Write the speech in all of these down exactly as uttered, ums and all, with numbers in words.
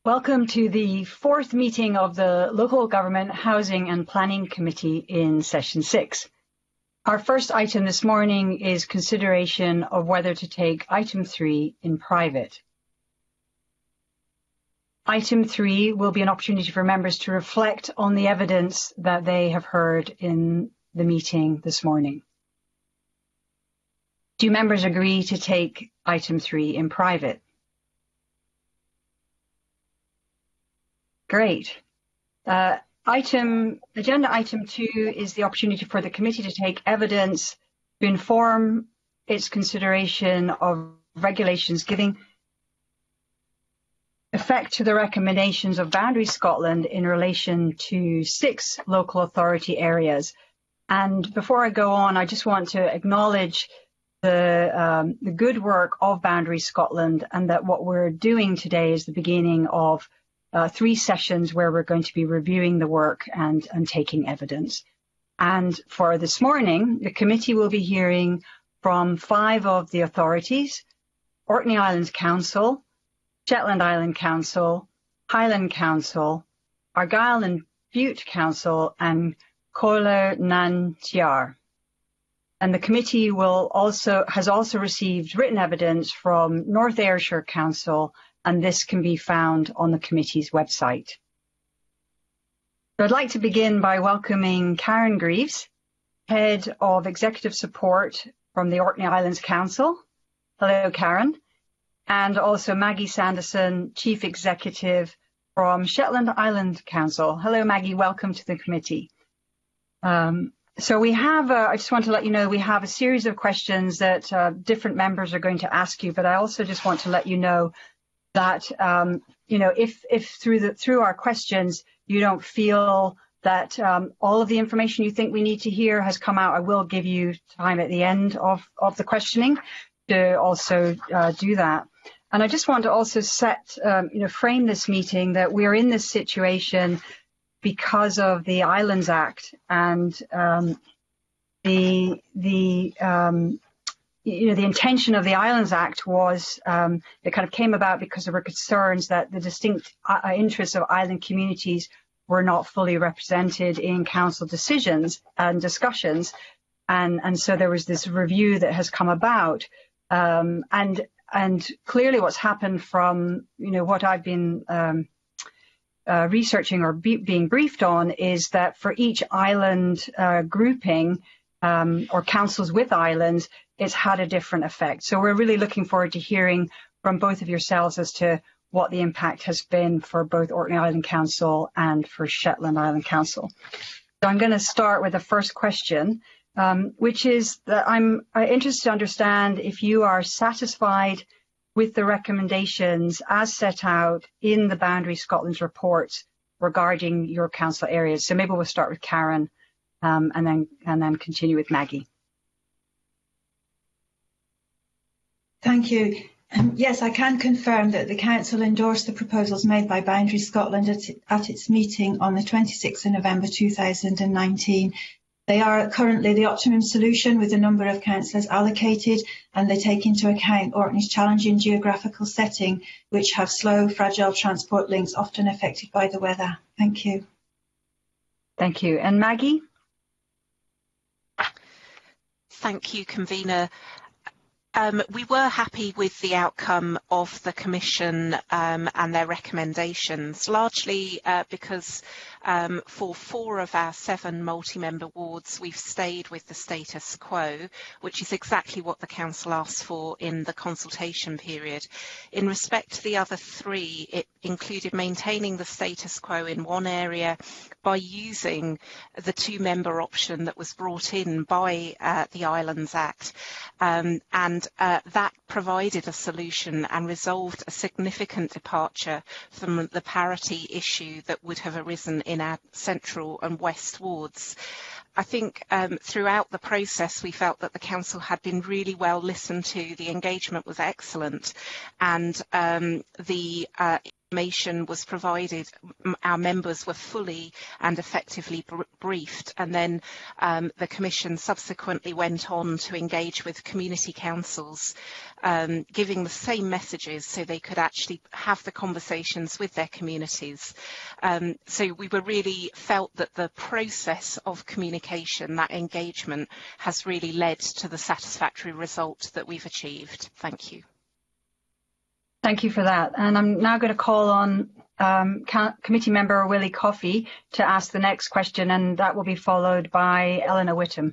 Welcome to the fourth meeting of the Local Government Housing and Planning Committee in Session six. Our first item this morning is consideration of whether to take item three in private. Item three will be an opportunity for members to reflect on the evidence that they have heard in the meeting this morning. Do members agree to take item three in private? Great. Uh, item, agenda item two is the opportunity for the committee to take evidence to inform its consideration of regulations giving effect to the recommendations of Boundary Scotland in relation to six local authority areas. And before I go on, I just want to acknowledge the, um, the good work of Boundary Scotland, and that what we're doing today is the beginning of Uh, three sessions where we're going to be reviewing the work and, and taking evidence. And for this morning, the committee will be hearing from five of the authorities: Orkney Islands Council, Shetland Island Council, Highland Council, Argyll and Bute Council, and Colar nan Tiar. And the committee will also has also received written evidence from North Ayrshire Council, and this can be found on the committee's website. So I'd like to begin by welcoming Karen Greaves, Head of Executive Support from the Orkney Islands Council. Hello, Karen. And also Maggie Sanderson, Chief Executive from Shetland Island Council. Hello, Maggie. Welcome to the committee. Um, so we have, uh, I just want to let you know, we have a series of questions that uh, different members are going to ask you, but I also just want to let you know that, um, you know, if, if through the, through our questions, you don't feel that um, all of the information you think we need to hear has come out, I will give you time at the end of, of the questioning to also uh, do that. And I just want to also set, um, you know, frame this meeting that we're in this situation because of the Islands Act, and um, the, the, um, you know, the intention of the Islands Act was, um, it kind of came about because there were concerns that the distinct uh, interests of island communities were not fully represented in council decisions and discussions. And, and so there was this review that has come about. Um, and, and clearly what's happened from, you know, what I've been um, uh, researching or be, being briefed on is that for each island uh, grouping um, or councils with islands, it's had a different effect. So we're really looking forward to hearing from both of yourselves as to what the impact has been for both Orkney Island Council and for Shetland Island Council. So I'm going to start with the first question, um, which is that I'm interested to understand if you are satisfied with the recommendations as set out in the Boundary Scotland's reports regarding your council areas. So maybe we'll start with Karen um, and then and then continue with Maggie. Thank you. Um, yes, I can confirm that the Council endorsed the proposals made by Boundary Scotland at, at its meeting on the twenty-sixth of November two thousand nineteen. They are currently the optimum solution with the number of councillors allocated, and they take into account Orkney's challenging geographical setting, which have slow, fragile transport links often affected by the weather. Thank you. Thank you. And Maggie? Thank you, Convener. Um, we were happy with the outcome of the Commission um, and their recommendations, largely uh, because um, for four of our seven multi-member wards, we've stayed with the status quo, which is exactly what the Council asked for in the consultation period. In respect to the other three, it included maintaining the status quo in one area by using the two-member option that was brought in by uh, the Islands Act, um, and uh, that provided a solution and resolved a significant departure from the parity issue that would have arisen in our central and west wards. I think um, throughout the process we felt that the Council had been really well listened to, the engagement was excellent, and um, the uh, information was provided, our members were fully and effectively br briefed, and then um, the Commission subsequently went on to engage with community councils, um, giving the same messages so they could actually have the conversations with their communities. Um, so we were really felt that the process of communication, that engagement, has really led to the satisfactory result that we've achieved. Thank you. Thank you for that. And I'm now going to call on um, Committee Member Willie Coffey to ask the next question, and that will be followed by Eleanor Whittam.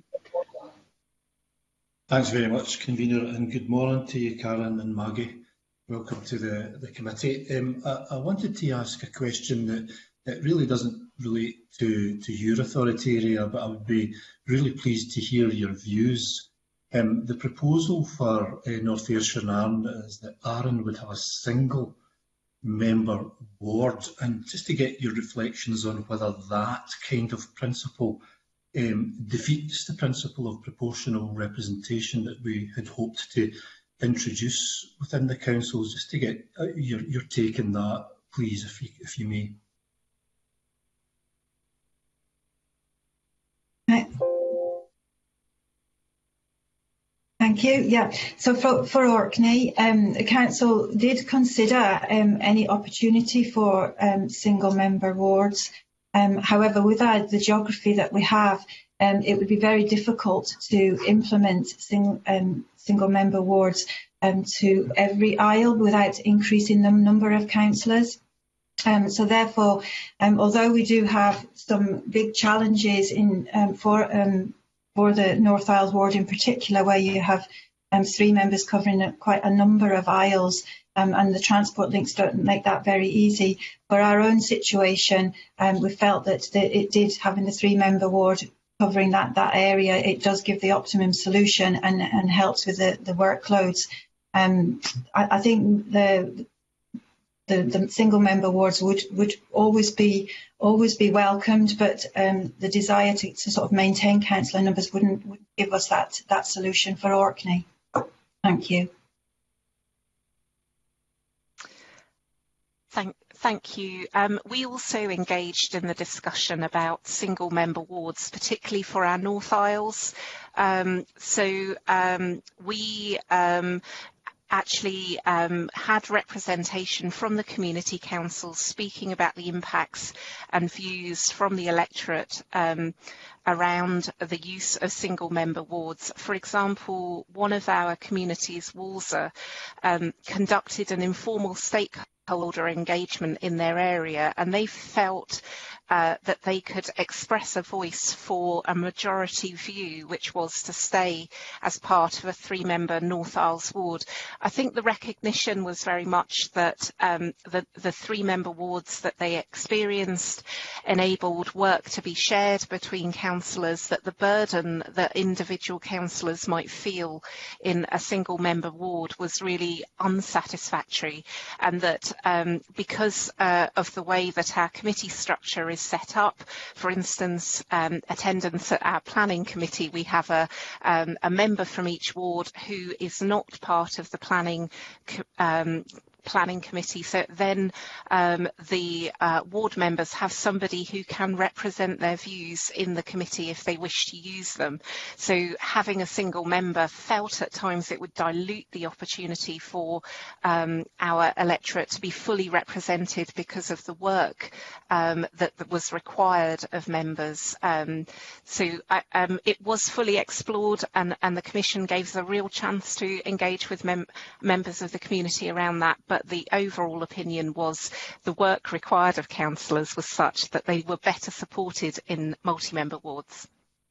Thanks very much, Convener, and good morning to you, Karen and Maggie. Welcome to the, the committee. Um, I, I wanted to ask a question that, that really doesn't relate to, to your authority area, but I would be really pleased to hear your views. Um, the proposal for uh, North Ayrshire and Arran is that Arran would have a single member ward, and just to get your reflections on whether that kind of principle um, defeats the principle of proportional representation that we had hoped to introduce within the councils. Just to get uh, your, your take on that, please, if you, if you may. Right. Thank you. Yeah, so for, for Orkney, um, the Council did consider um, any opportunity for um, single member wards. Um, however, without the geography that we have, um, it would be very difficult to implement sing, um, single member wards um, to every isle without increasing the number of councillors. Um, so therefore, um, although we do have some big challenges in um, for um, for the North Isles ward in particular, where you have um, three members covering a, quite a number of isles, um, and the transport links don't make that very easy. For our own situation, um, we felt that the, it did, having the three-member ward covering that, that area, it does give the optimum solution and, and helps with the, the workloads. Um, I, I think the The, the single member wards would would always be always be welcomed, but um, the desire to, to sort of maintain councillor numbers wouldn't, wouldn't give us that that solution for Orkney. Thank you. Thank, thank you. Um, we also engaged in the discussion about single member wards, particularly for our North Isles. Um, so um, we. Um, actually um, had representation from the community councils speaking about the impacts and views from the electorate um, around the use of single member wards. For example, one of our communities, Walser, um, conducted an informal stakeholder engagement in their area, and they felt Uh, that they could express a voice for a majority view, which was to stay as part of a three-member North Isles ward. I think the recognition was very much that um, the, the three-member wards that they experienced enabled work to be shared between councillors, that the burden that individual councillors might feel in a single-member ward was really unsatisfactory, and that um, because uh, of the way that our committee structure is set up, for instance, um, attendance at our planning committee, we have a, um, a member from each ward who is not part of the planning um, planning committee, so then um, the uh, ward members have somebody who can represent their views in the committee if they wish to use them. So having a single member felt at times it would dilute the opportunity for um, our electorate to be fully represented because of the work um, that, that was required of members. Um, so I, um, it was fully explored, and, and the Commission gave us a real chance to engage with mem members of the community around that. But But the overall opinion was the work required of councillors was such that they were better supported in multi-member wards.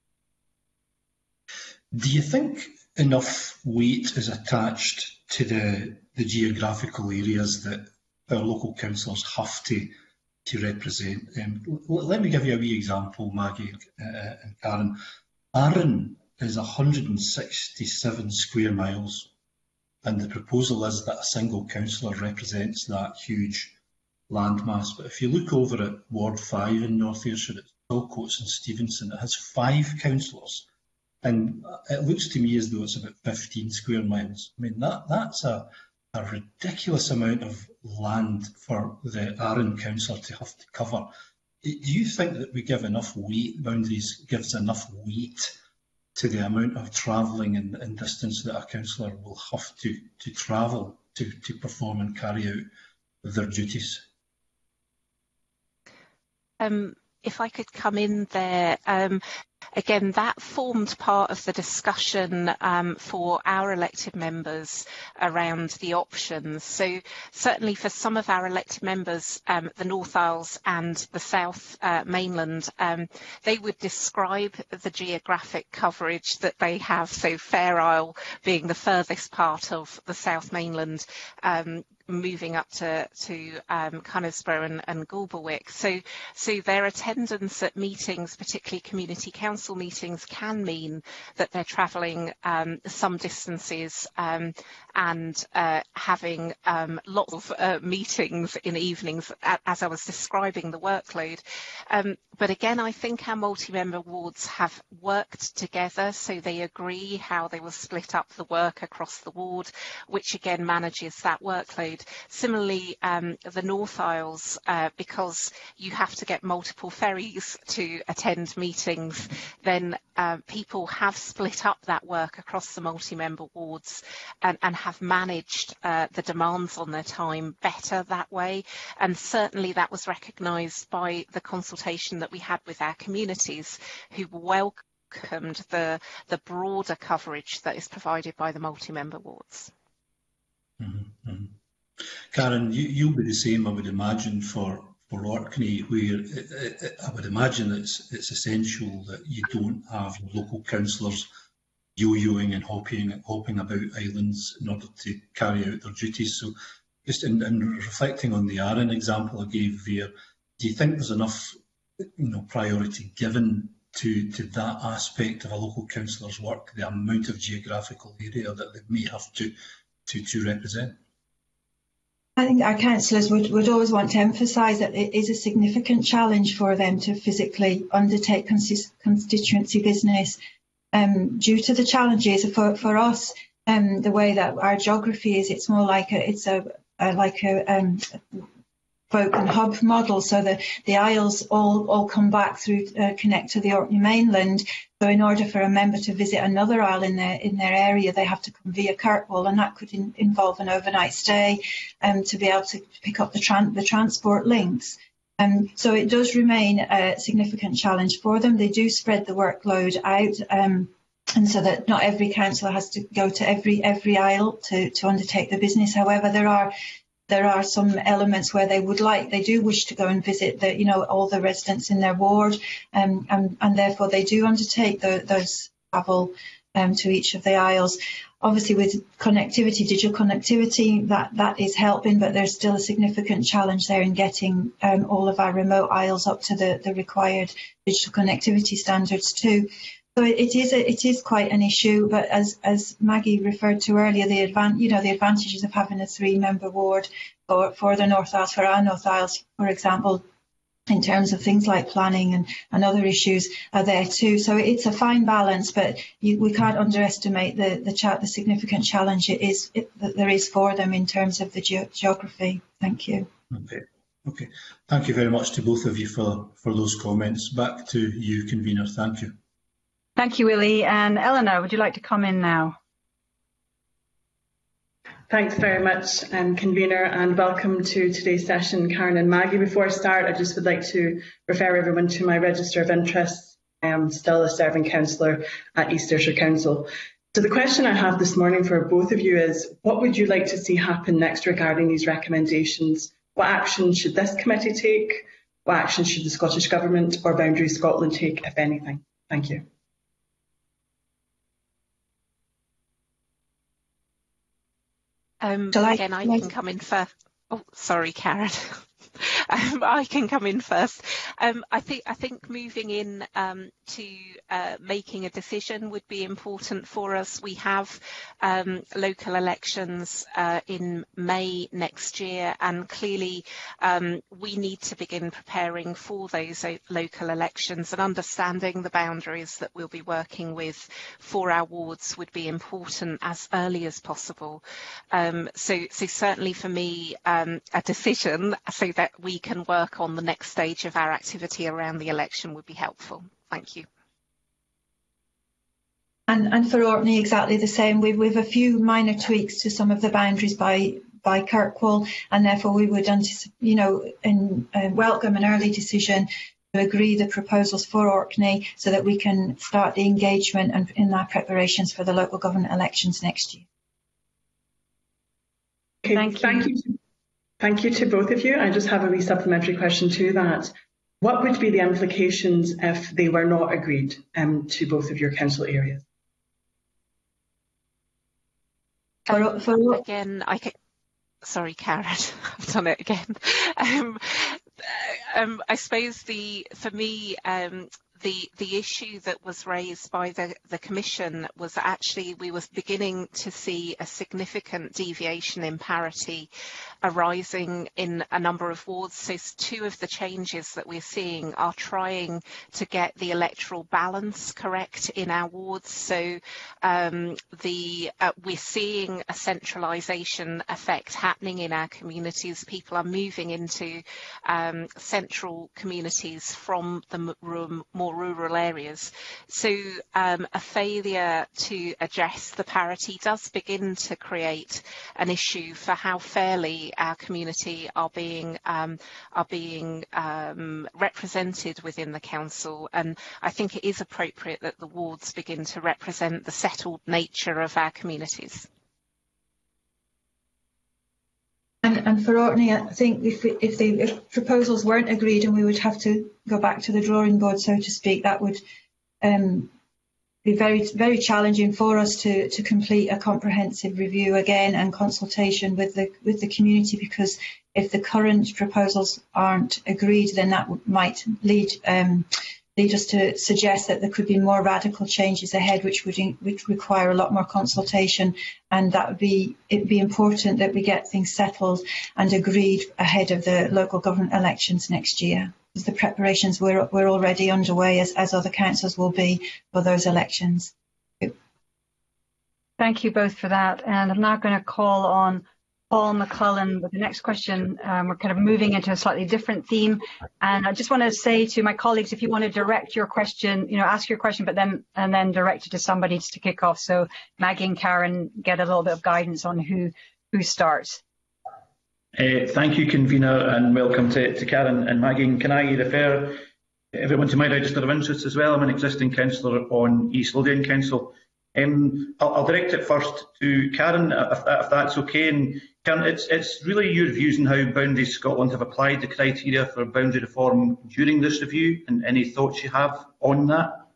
Do you think enough weight is attached to the, the geographical areas that our local councillors have to, to represent? Um, let me give you a wee example, Maggie uh, and Karen. Arran is one hundred and sixty-seven square miles. And the proposal is that a single councillor represents that huge landmass. But if you look over at Ward five in North Ayrshire, it's Silcoats and Stevenson, it has five councillors. And it looks to me as though it's about fifteen square miles. I mean, that, that's a, a ridiculous amount of land for the Arran councillor to have to cover. Do you think that we give enough weight, boundaries gives enough weight to the amount of travelling and, and distance that a councillor will have to, to travel to, to perform and carry out their duties? Um, if I could come in there, um, again, that formed part of the discussion um, for our elected members around the options. So certainly for some of our elected members, um, the North Isles and the South uh, Mainland, um, they would describe the geographic coverage that they have. So Fair Isle being the furthest part of the South Mainland, um, moving up to, to um, Knaresborough and, and Galberwick. So, so their attendance at meetings, particularly community council meetings, can mean that they're travelling um, some distances um, and uh, having um, lots of uh, meetings in evenings, as I was describing the workload. Um, but again, I think our multi-member wards have worked together, so they agree how they will split up the work across the ward, which again manages that workload. Similarly, um, the North Isles, uh, because you have to get multiple ferries to attend meetings, then uh, people have split up that work across the multi-member wards and, and have managed uh, the demands on their time better that way. And certainly that was recognised by the consultation that we had with our communities, who welcomed the, the broader coverage that is provided by the multi-member wards. Mm-hmm, mm-hmm. Karen, you, you'll be the same, I would imagine, for, for Orkney, where it, it, I would imagine it's, it's essential that you don't have local councillors yo-yoing and hopping, hopping about islands in order to carry out their duties. So just in, in reflecting on the Arran example I gave there, do you think there's enough you know, priority given to, to that aspect of a local councillor's work, the amount of geographical area that they may have to, to, to represent? I think our councillors would, would always want to emphasise that it is a significant challenge for them to physically undertake constituency business um, due to the challenges. For, for us, um, the way that our geography is, it's more like a, it's a, a like a um, spoke and hub model, so the, the Isles all, all come back through, uh, connect to the Orkney mainland. So in order for a member to visit another isle in their in their area, they have to come via Kirkwall, and that could in, involve an overnight stay um, to be able to pick up the, tran the transport links. Um, so it does remain a significant challenge for them. They do spread the workload out, um, and so that not every councillor has to go to every every isle to, to undertake the business. However, there are There are some elements where they would like, they do wish to go and visit the, you know, all the residents in their ward, um, and, and therefore they do undertake the, those travel um, to each of the isles. Obviously, with connectivity, digital connectivity, that, that is helping, but there's still a significant challenge there in getting um, all of our remote isles up to the, the required digital connectivity standards too. So it is a, it is quite an issue, but as as Maggie referred to earlier, the advan you know the advantages of having a three-member ward for for the North Isles, for our North Isles, for example, in terms of things like planning and and other issues are there too. So it's a fine balance, but you, we can't underestimate the the, cha the significant challenge it is it, that there is for them in terms of the ge geography. Thank you. Okay. Okay. Thank you very much to both of you for for those comments. Back to you, convener. Thank you. Thank you, Willie. And Eleanor, would you like to come in now? Thanks very much, um, convener, and welcome to today's session, Karen and Maggie. Before I start, I just would like to refer everyone to my register of interests. I am still a serving councillor at East Ayrshire Council. So the question I have this morning for both of you is, what would you like to see happen next regarding these recommendations? What action should this committee take? What action should the Scottish Government or Boundaries Scotland take, if anything? Thank you. Um, I, again, I can come in first. Oh, sorry, Karen. um, I can come in first. Um, I think I think moving in um, to uh, making a decision would be important for us. We have um, local elections uh, in May next year, and clearly um, we need to begin preparing for those local elections, and understanding the boundaries that we'll be working with for our wards would be important as early as possible. Um, so, so certainly for me, um, a decision so that we can work on the next stage of our activity around the election would be helpful. Thank you. And, and for Orkney, exactly the same. We've, we've a few minor tweaks to some of the boundaries by by Kirkwall, and therefore we would anticipate, you know, in, uh, welcome an early decision to agree the proposals for Orkney, so that we can start the engagement and in our preparations for the local government elections next year. Okay, thank you. Thank you. Thank you to both of you. I just have a wee supplementary question to that. What would be the implications if they were not agreed um, to both of your council areas? Um, for, again, I can. Sorry, Karen, I've done it again. Um, um, I suppose the for me. Um, The, the issue that was raised by the, the Commission was that actually we were beginning to see a significant deviation in parity arising in a number of wards. So two of the changes that we're seeing are trying to get the electoral balance correct in our wards. So um, the uh, we're seeing a centralisation effect happening in our communities. People are moving into um, central communities from the room, more rural areas. So um, a failure to address the parity does begin to create an issue for how fairly our community are being um, are being um, represented within the council, and I think it is appropriate that the wards begin to represent the settled nature of our communities. And, and for Orkney, I think if, if the if proposals weren't agreed and we would have to go back to the drawing board, so to speak, that would um, be very, very challenging for us to, to complete a comprehensive review again and consultation with the with the community, because if the current proposals aren't agreed, then that might lead um, lead us to suggest that there could be more radical changes ahead, which would, which require a lot more consultation, and that would be it'd be important that we get things settled and agreed ahead of the local government elections next year, because the preparations we're we're already underway, as as other councils will be, for those elections. Thank you both for that, and I'm now going to call on Paul McClellan with the next question. Um, we're kind of moving into a slightly different theme, and I just want to say to my colleagues, if you want to direct your question, you know, ask your question, but then and then direct it to somebody to kick off. So Maggie and Karen get a little bit of guidance on who who starts. Uh, thank you, convener, and welcome to, to Karen and Maggie. Can I refer everyone to my register of interest as well? I'm an existing councillor on East Lothian Council. Um, I'll, I'll direct it first to Karen, if, if that's okay. And Karen, it's, it's really your views on how Boundaries Scotland have applied the criteria for boundary reform during this review, and any thoughts you have on that.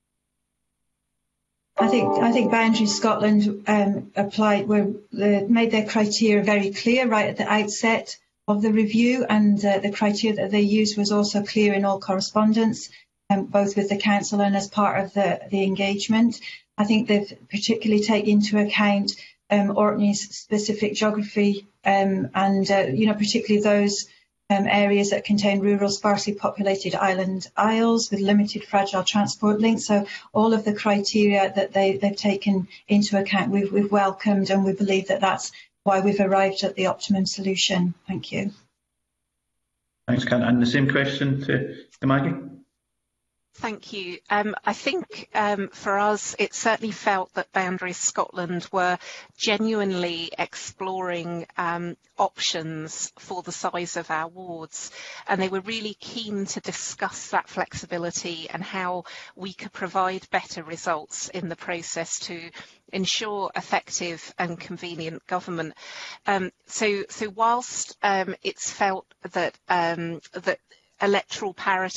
I think I think Boundaries Scotland um, applied were uh, made their criteria very clear right at the outset of the review, and uh, the criteria that they used was also clear in all correspondence, um, both with the council and as part of the the engagement. I think they've particularly taken into account um, Orkney's specific geography um, and, uh, you know, particularly those um, areas that contain rural, sparsely populated island isles with limited fragile transport links. So all of the criteria that they, they've taken into account, we've, we've welcomed, and we believe that that's why we've arrived at the optimum solution. Thank you. Thanks, Karen. And the same question to, to Maggie. Thank you. Um, I think um, for us, it certainly felt that Boundaries Scotland were genuinely exploring um, options for the size of our wards, and they were really keen to discuss that flexibility and how we could provide better results in the process to ensure effective and convenient government. Um, so, so whilst um, it's felt that um, that electoral parity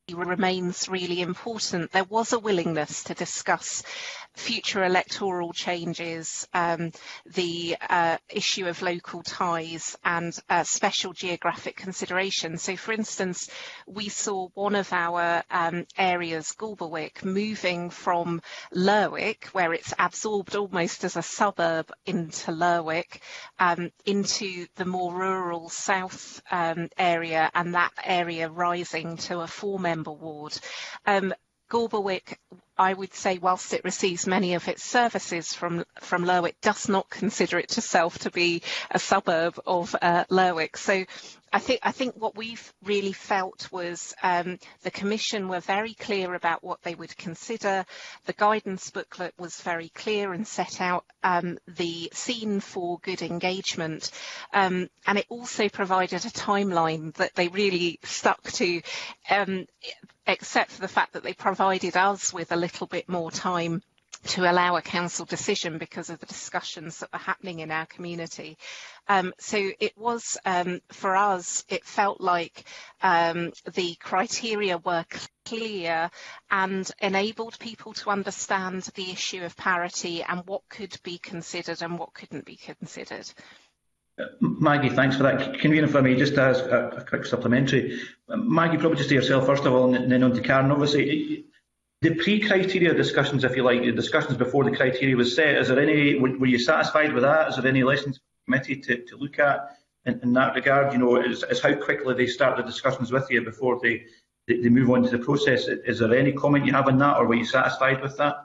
remains really important. There was a willingness to discuss future electoral changes, um, the uh, issue of local ties and uh, special geographic considerations. So, for instance, we saw one of our um, areas, Galberwick, moving from Lerwick, where it's absorbed almost as a suburb into Lerwick, um, into the more rural south um, area, and that area rising to a four-member ward. Um, Galberwick, I would say, whilst it receives many of its services from from Lerwick, does not consider itself to be a suburb of uh, Lerwick. So I think I think what we've really felt was um, the Commission were very clear about what they would consider. The guidance booklet was very clear and set out um, the scene for good engagement, um, and it also provided a timeline that they really stuck to, um, except for the fact that they provided us with a little bit more time to allow a council decision because of the discussions that were happening in our community. Um, so it was, um, for us, it felt like um, the criteria were clear and enabled people to understand the issue of parity and what could be considered and what couldn't be considered. Maggie, thanks for that. Convener, for me, just to ask a, a quick supplementary. Maggie, probably just to yourself first of all, and then on to Karen. Obviously, the pre-criteria discussions, if you like, the discussions before the criteria was set, is there any, were, were you satisfied with that? Is there any lessons committee to, to look at in, in that regard? You know, is, is how quickly they start the discussions with you before they, they, they move on to the process. Is there any comment you have on that, or were you satisfied with that?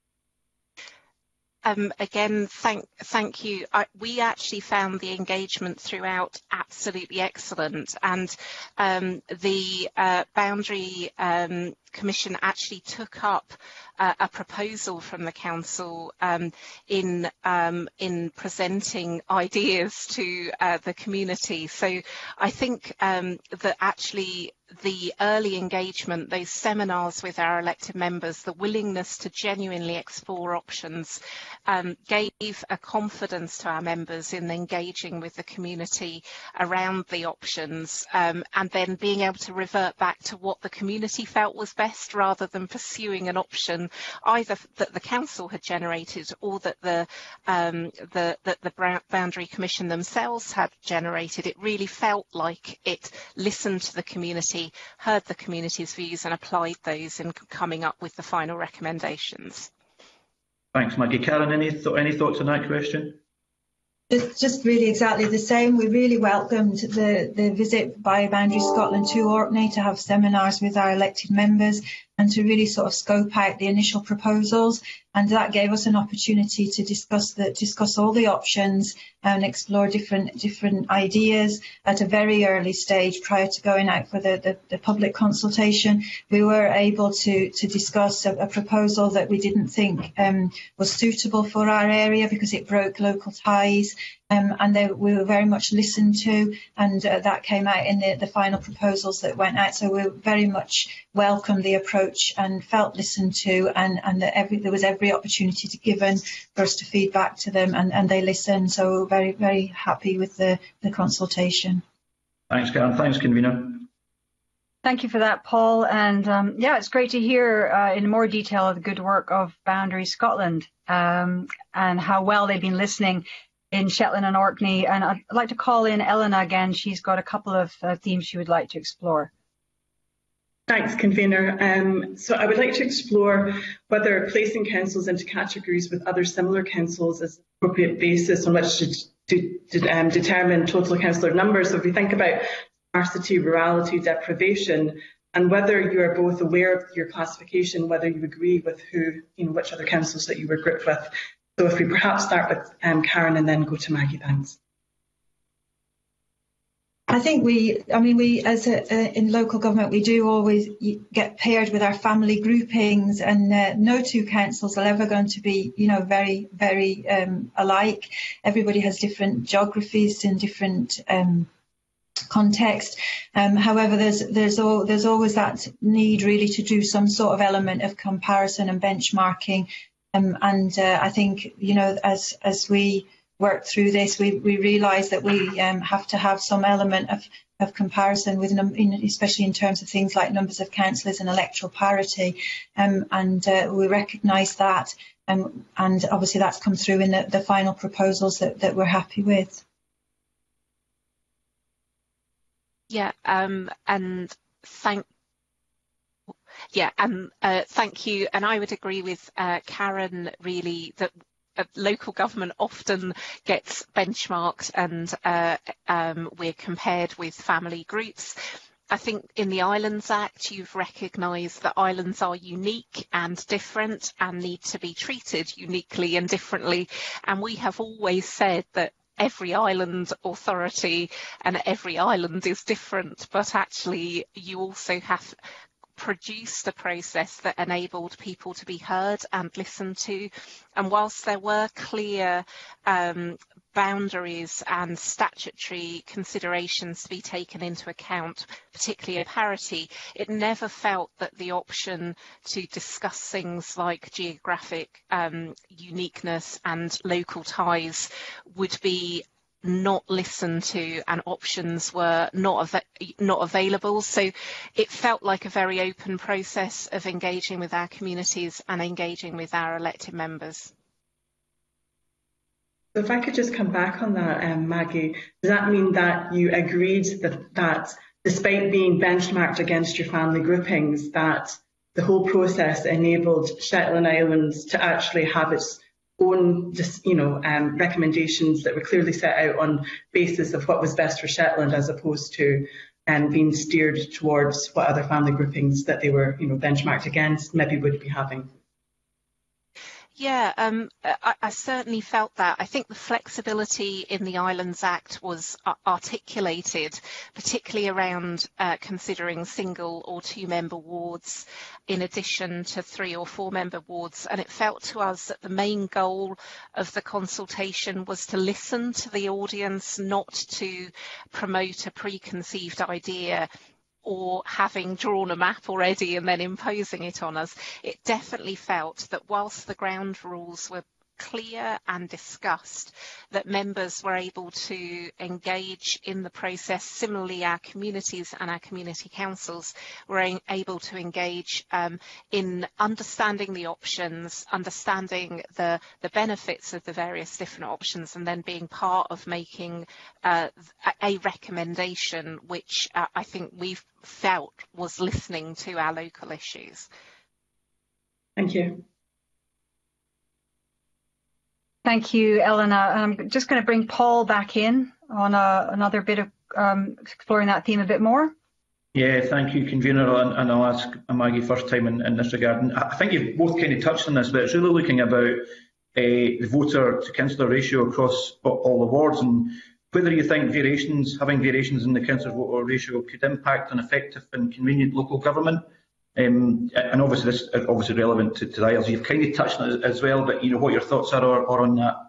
Um, again, thank, thank you. I, we actually found the engagement throughout absolutely excellent, and um, the uh, Boundary um, Commission actually took up uh, a proposal from the council um, in um, in presenting ideas to uh, the community. So I think um, that actually the early engagement, those seminars with our elected members, the willingness to genuinely explore options, um, gave a confidence to our members in engaging with the community around the options, um, and then being able to revert back to what the community felt was best, rather than pursuing an option either that the council had generated or that the um, the, that the Boundary Commission themselves had generated. It really felt like it listened to the community, heard the community's views and applied those in coming up with the final recommendations. Thanks, Maggie. Karen, any, th any thoughts on that question? Just, just really exactly the same. We really welcomed the, the visit by Boundary Scotland to Orkney to have seminars with our elected members and to really sort of scope out the initial proposals. And that gave us an opportunity to discuss the, discuss all the options and explore different different ideas at a very early stage prior to going out for the, the, the public consultation. We were able to, to discuss a, a proposal that we didn't think um, was suitable for our area because it broke local ties. Um, and they, we were very much listened to, and uh, that came out in the, the final proposals that went out. So we very much welcomed the approach and felt listened to, and, and that every, there was every opportunity to given for us to feed back to them, and, and they listened. So we we're very, very happy with the, the consultation. Thanks, Karen. Thanks, Convener. Thank you for that, Paul. And um, yeah, it's great to hear uh, in more detail the good work of Boundary Scotland um, and how well they've been listening in Shetland and Orkney. And I'd like to call in Elena again. She's got a couple of uh, themes she would like to explore. Thanks, Convener. Um, so I would like to explore whether placing councils into categories with other similar councils is an appropriate basis on which to, to, to um, determine total councillor numbers. So if we think about sparsity, rurality, deprivation, and whether you are both aware of your classification, whether you agree with who, you know, which other councils that you were grouped with. So if we perhaps start with um, Karen and then go to Maggie, thanks. I think we, I mean, we as a, uh, in local government, we do always get paired with our family groupings, and uh, no two councils are ever going to be, you know, very, very um, alike. Everybody has different geographies and different um, context. Um, however, there's there's all, there's always that need really to do some sort of element of comparison and benchmarking. Um, and uh, I think, you know, as as we work through this, we, we realise that we um, have to have some element of of comparison, with num in, especially in terms of things like numbers of councillors and electoral parity, um, and uh, we recognise that, um, and obviously that's come through in the, the final proposals that, that we're happy with. Yeah, um, and thank yeah, and uh, thank you. And I would agree with uh, Karen, really, that Uh, local government often gets benchmarked and uh, um, we're compared with family groups. I think in the Islands Act you've recognised that islands are unique and different and need to be treated uniquely and differently, and we have always said that every island authority and every island is different, but actually you also have produced a process that enabled people to be heard and listened to. And whilst there were clear um, boundaries and statutory considerations to be taken into account, particularly in parity, it never felt that the option to discuss things like geographic um, uniqueness and local ties would be not listened to, and options were not av not available. So it felt like a very open process of engaging with our communities and engaging with our elected members. So if I could just come back on that, um, Maggie, does that mean that you agreed that, that despite being benchmarked against your family groupings, that the whole process enabled Shetland Islands to actually have its own, just, you know, um, recommendations that were clearly set out on basis of what was best for Shetland, as opposed to um, being steered towards what other family groupings that they were, you know, benchmarked against maybe would be having? Yeah, um, I, I certainly felt that. I think the flexibility in the Islands Act was uh, articulated, particularly around uh, considering single or two member wards in addition to three or four member wards. And it felt to us that the main goal of the consultation was to listen to the audience, not to promote a preconceived idea or having drawn a map already and then imposing it on us. It definitely felt that whilst the ground rules were clear and discussed, that members were able to engage in the process. Similarly, our communities and our community councils were able to engage um, in understanding the options, understanding the, the benefits of the various different options, and then being part of making uh, a recommendation which uh, I think we've felt was listening to our local issues. Thank you. Thank you, Elena. I'm just going to bring Paul back in on a, another bit of um, exploring that theme a bit more. Yeah, thank you, Convener, and, and I'll ask Maggie first time in, in this regard. And I think you've both kind of touched on this, but it's really looking about uh, the voter to councillor ratio across all the wards, and whether you think variations, having variations in the councillor voter ratio could impact on effective and convenient local government. Um, and obviously this is obviously relevant to, to the Isles. You've kind of touched on it as well, but you know what your thoughts are, are, are on that.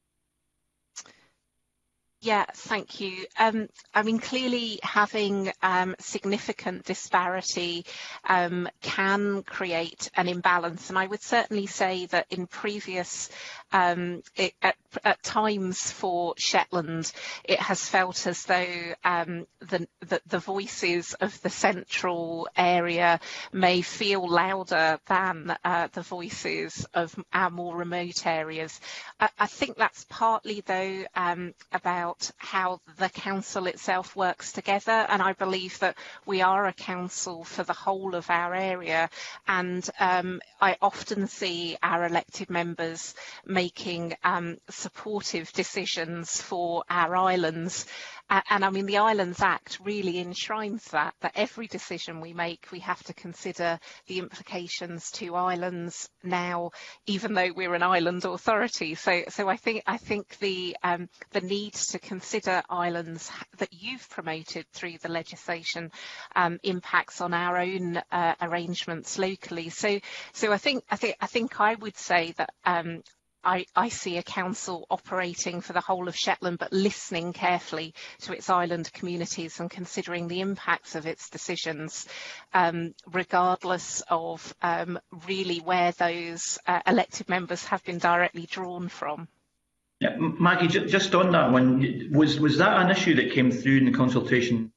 Yeah, thank you. Um, I mean, clearly having um, significant disparity um, can create an imbalance, and I would certainly say that in previous, um, it, at, at times for Shetland, it has felt as though um, the, the, the voices of the central area may feel louder than uh, the voices of our more remote areas. I, I think that's partly, though, um, about how the council itself works together, and I believe that we are a council for the whole of our area, and um, I often see our elected members making um, supportive decisions for our islands. Uh, and I mean, the Islands Act really enshrines that, that every decision we make, we have to consider the implications to islands now, even though we're an island authority. So, so I think I think the um, the need to consider islands that you've promoted through the legislation um, impacts on our own uh, arrangements locally. So, so I think I think I think I would say that. Um, I, I see a council operating for the whole of Shetland, but listening carefully to its island communities and considering the impacts of its decisions, um, regardless of um, really where those uh, elected members have been directly drawn from. Yeah, Maggie, just on that one, was was that an issue that came through in the consultation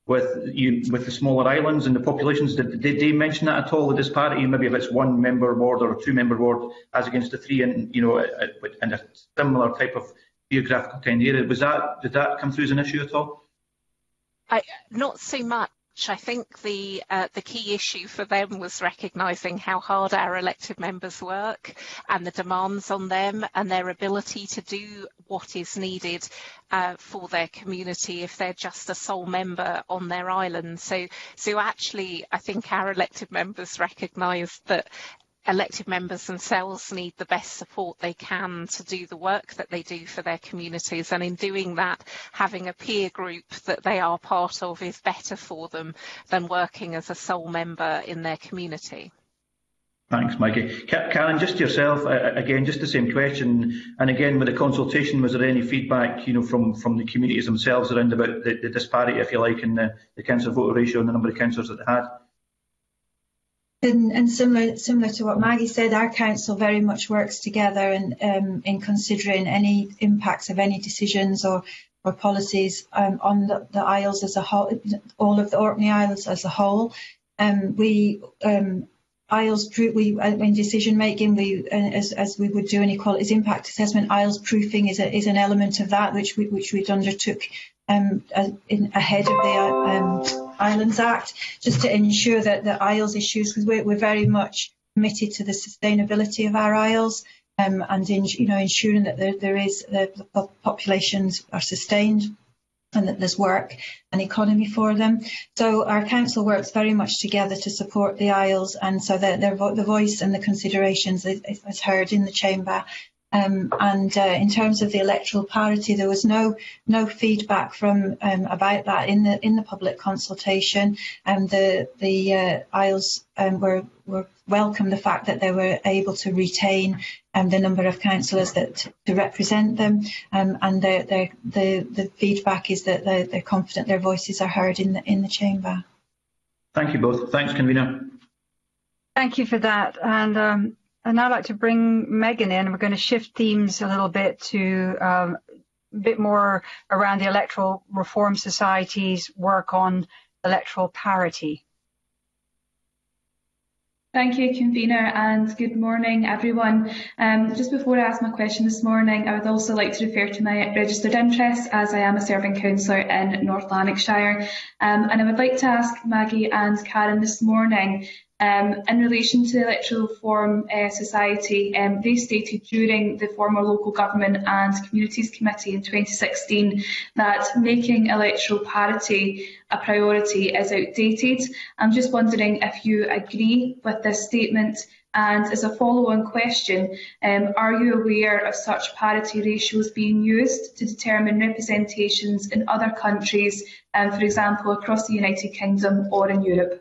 with you, with the smaller islands and the populations? Did, did they mention that at all, the disparity? Maybe if it's one member ward or a two member ward as against the three, and you know, in a similar type of geographical kind of area. Was that, did that come through as an issue at all? I, not so much. I think the uh, the key issue for them was recognising how hard our elected members work and the demands on them and their ability to do what is needed uh, for their community if they're just a sole member on their island. So, so actually, I think our elected members recognise that elected members themselves need the best support they can to do the work that they do for their communities, and in doing that, having a peer group that they are part of is better for them than working as a sole member in their community. Thanks, Maggie. Karen, just yourself, uh, again, just the same question, and again with the consultation, was there any feedback, you know, from, from the communities themselves around about the, the disparity, if you like, in the, the councillor voter ratio and the number of councillors that they had? And, and similar, similar to what Maggie said, our council very much works together and um, in considering any impacts of any decisions or, or policies um, on the, the Isles as a whole, all of the Orkney Isles as a whole. Um, we um, Isles, we in decision making, we as, as we would do an equalities impact assessment, Isles proofing is a, is an element of that which we which we'd undertook um, in, ahead of the um, Islands Act, just to ensure that the Isles issues, because we're, we're very much committed to the sustainability of our Isles um, and in, you know, ensuring that there, there is the, the populations are sustained and that there's work and economy for them. So our council works very much together to support the Isles, and so that their vo the voice and the considerations is, is heard in the chamber. Um, and uh, in terms of the electoral parity, there was no no feedback from um, about that in the in the public consultation. And the the uh, Isles um, were were welcome the fact that they were able to retain um, the number of councillors that to represent them. Um, and they're, they're, the the feedback is that they're, they're confident their voices are heard in the in the chamber. Thank you both. Thanks, convener. Thank you for that. And. Um, I'd now like to bring Megan in. We're going to shift themes a little bit to um, a bit more around the Electoral Reform Society's work on electoral parity. Thank you, convener, and good morning, everyone. Um, just before I ask my question this morning, I would also like to refer to my registered interest, as I am a serving councillor in North Lanarkshire. Um, and I would like to ask Maggie and Karen this morning, Um, in relation to the Electoral Reform uh, Society, um, they stated during the former Local Government and Communities Committee in twenty sixteen that making electoral parity a priority is outdated. I'm just wondering if you agree with this statement, and as a follow-on question, um, are you aware of such parity ratios being used to determine representations in other countries, um, for example across the United Kingdom or in Europe?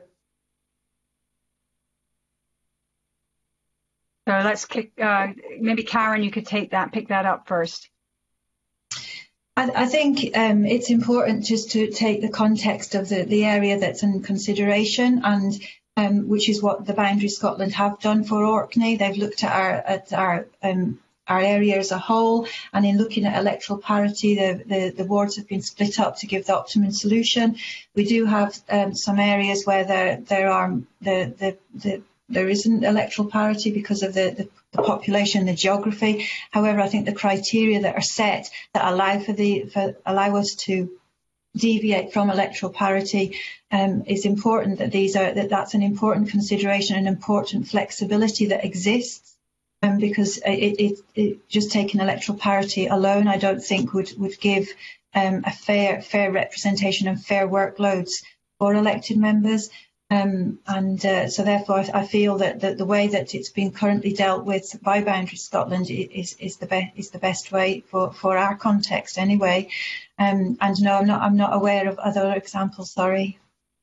So let's kick, uh, maybe Karen, you could take that, pick that up first. I, I think um, it's important just to take the context of the, the area that's in consideration, and um, which is what the Boundaries Scotland have done for Orkney. They've looked at our at our um, our area as a whole, and in looking at electoral parity, the, the, the wards have been split up to give the optimum solution. We do have um, some areas where there there are the the, the There isn't electoral parity because of the, the, the population, the geography. However, I think the criteria that are set that allow for the for, allow us to deviate from electoral parity um, is important. That these are that that's an important consideration, an important flexibility that exists. Um, because it, it, it just taking electoral parity alone, I don't think would would give um, a fair fair representation and fair workloads for elected members. Um, and uh, so therefore I, I feel that the, the way that it's been currently dealt with by Boundaries Scotland is, is the best is the best way for, for our context anyway. Um, and no, I'm not I'm not aware of other examples, sorry.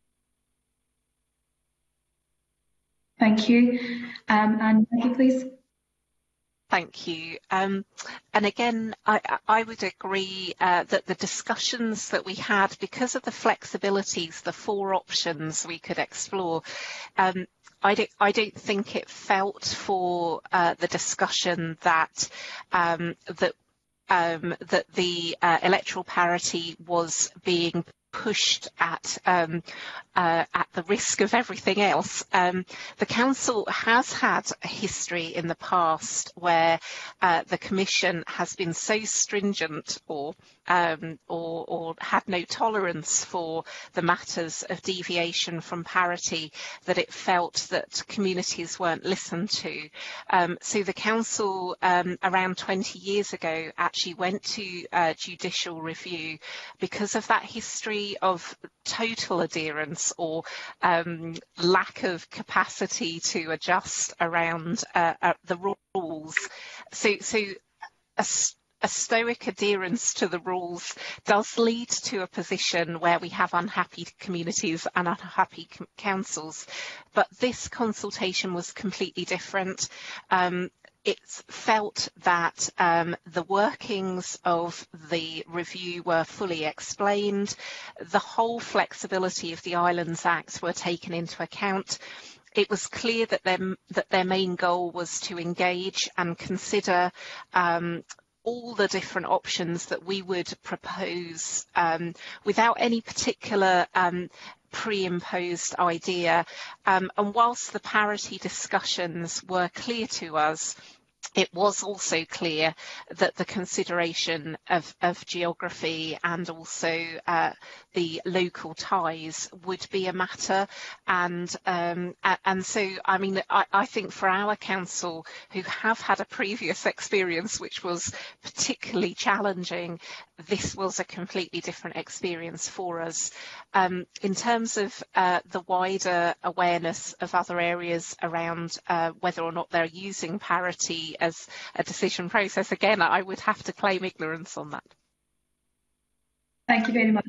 Thank you. Um, and Maggie, please. Thank you. Um, and again, I, I would agree uh, that the discussions that we had, because of the flexibilities, the four options we could explore, um, I don't, I don't think it felt for uh, the discussion that um, that um, that the uh, electoral parity was being pushed at um, uh, at the risk of everything else. Um, the council has had a history in the past where uh, the Commission has been so stringent or um, or, or had no tolerance for the matters of deviation from parity that it felt that communities weren't listened to. Um, so the council um, around twenty years ago actually went to uh, judicial review because of that history of total adherence or um, lack of capacity to adjust around uh, uh, the rules. So, so a, a stoic adherence to the rules does lead to a position where we have unhappy communities and unhappy councils. But this consultation was completely different. Um, It's felt that um, the workings of the review were fully explained. The whole flexibility of the Islands Act were taken into account. It was clear that their, that their main goal was to engage and consider um, all the different options that we would propose um, without any particular um, pre-imposed idea. Um, and whilst the parity discussions were clear to us, it was also clear that the consideration of, of geography and also uh, the local ties would be a matter. And um, and so, I mean, I, I think for our council, who have had a previous experience which was particularly challenging, this was a completely different experience for us. Um, in terms of uh, the wider awareness of other areas around uh, whether or not they're using parity as a decision process, again, I would have to claim ignorance on that. Thank you very much.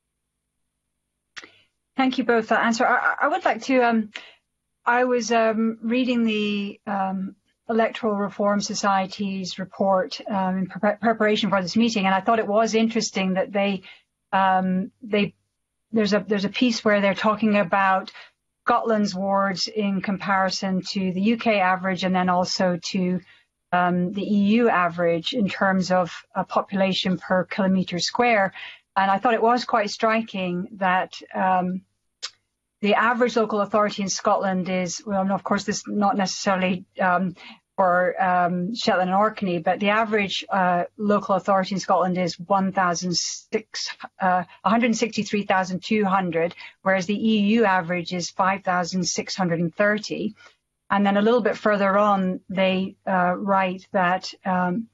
Thank you both for that answer. I, I would like to, um, I was um, reading the um, Electoral Reform Society's report um, in pre preparation for this meeting, and I thought it was interesting that they, um, they, there's a there's a piece where they're talking about Scotland's wards in comparison to the U K average, and then also to um, the E U average in terms of a population per kilometre square. And I thought it was quite striking that um, the average local authority in Scotland is, well, of course, this is not necessarily um, for um, Shetland and Orkney, but the average uh, local authority in Scotland is one hundred sixty-three thousand two hundred, whereas the E U average is five thousand six hundred thirty. And then a little bit further on, they uh, write that um,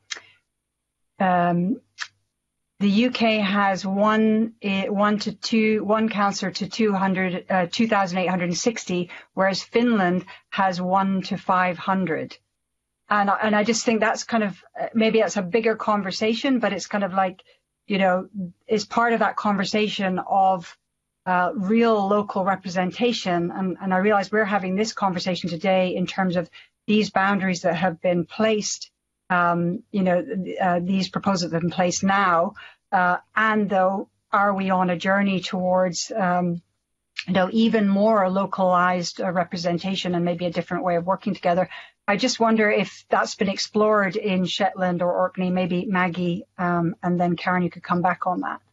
um, the U K has one, one to two, one councillor to two hundred, uh, two thousand eight hundred sixty, whereas Finland has one to five hundred. And, and I just think that's kind of, maybe that's a bigger conversation, but it's kind of like, you know, is part of that conversation of uh, real local representation. And, and I realize we're having this conversation today in terms of these boundaries that have been placed, um, you know, uh, these proposals that have been placed now. Uh, and though, are we on a journey towards, um, you know, even more localized uh, representation and maybe a different way of working together? I just wonder if that's been explored in Shetland or Orkney. Maybe Maggie um, and then Karen, you could come back on that.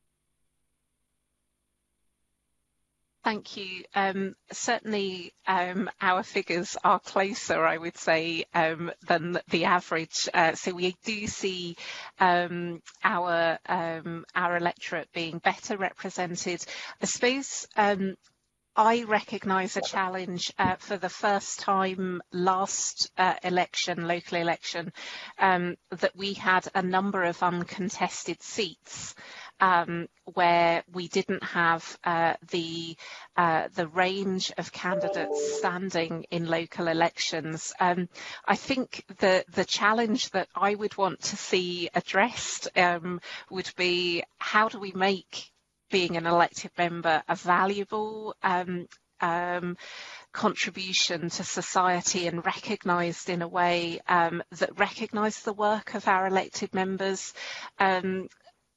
Thank you. Um, certainly um, our figures are closer, I would say, um, than the average. Uh, so we do see um, our, um, our electorate being better represented. I suppose um, I recognise a challenge uh, for the first time last uh, election, local election, um, that we had a number of uncontested seats. Um, where we didn't have uh, the uh, the range of candidates standing in local elections. Um, I think the the challenge that I would want to see addressed um, would be, how do we make being an elected member a valuable um, um, contribution to society and recognised in a way um, that recognised the work of our elected members. Um,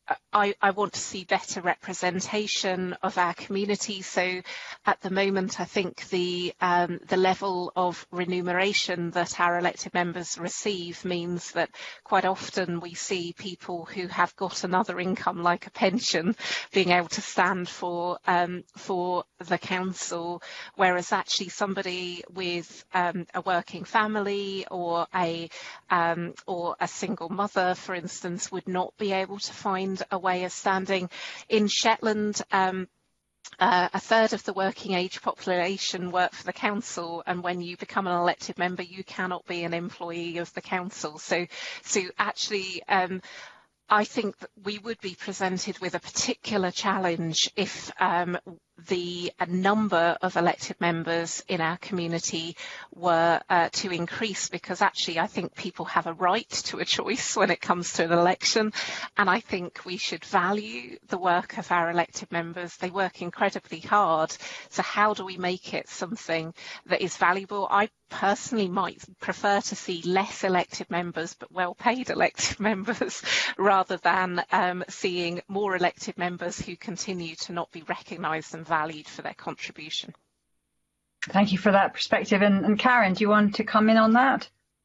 I, I want to see better representation of our community. So at the moment, I think the um, the level of remuneration that our elected members receive means that quite often we see people who have got another income like a pension being able to stand for um, for the council, whereas actually somebody with um, a working family or a um, or a single mother, for instance, would not be able to find a way of standing. In Shetland, um, uh, a third of the working age population work for the council, and when you become an elected member, you cannot be an employee of the council. So, so actually, um, I think that we would be presented with a particular challenge if um, the number of elected members in our community were uh, to increase, because actually I think people have a right to a choice when it comes to an election, and I think we should value the work of our elected members. They work incredibly hard, so how do we make it something that is valuable? I personally might prefer to see less elected members but well paid elected members rather than um, seeing more elected members who continue to not be recognised and valued for their contribution. Thank you for that perspective. And, and Karen, do you want to come in on that?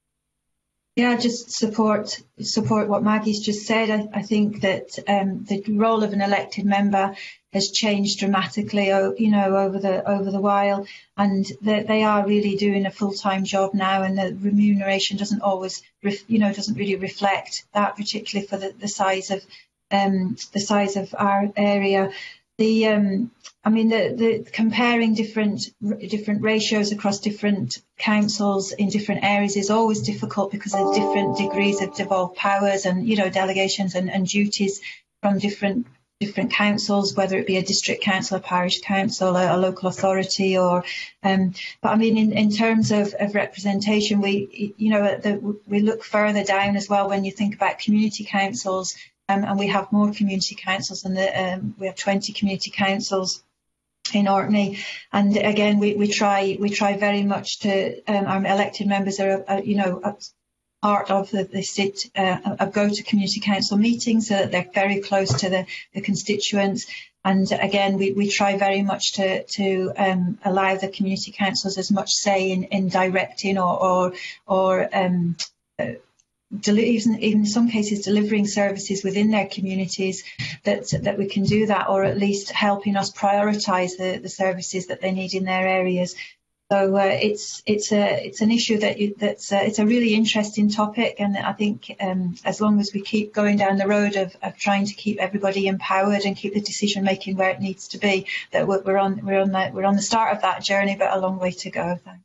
Yeah, just support support what Maggie's just said. I, I think that um, the role of an elected member has changed dramatically, you know, over the over the while, and that they are really doing a full-time job now, and the remuneration doesn't always, you know, doesn't really reflect that, particularly for the, the size of um, the size of our area. The, um, I mean, the, the comparing different different ratios across different councils in different areas is always difficult because of different degrees of devolved powers and, you know, delegations and, and duties from different different councils, whether it be a district council, a parish council, a, a local authority, or. Um, but I mean, in, in terms of, of representation, we, you know, the, we look further down as well when you think about community councils. Um, and we have more community councils, and um, we have twenty community councils in Orkney. And again, we, we try we try very much to um, our elected members are, are you know a part of the, the sit uh, go to community council meetings, so that they're very close to the, the constituents. And again, we, we try very much to to um, allow the community councils as much say in, in directing or or, or um, uh, even in some cases delivering services within their communities, that that we can do that, or at least helping us prioritise the, the services that they need in their areas. So uh, it's it's a it's an issue that you, that's uh, it's a really interesting topic, and I think um, as long as we keep going down the road of, of trying to keep everybody empowered and keep the decision making where it needs to be, that we're, we're on we're on the, we're on the start of that journey, but a long way to go. Thanks.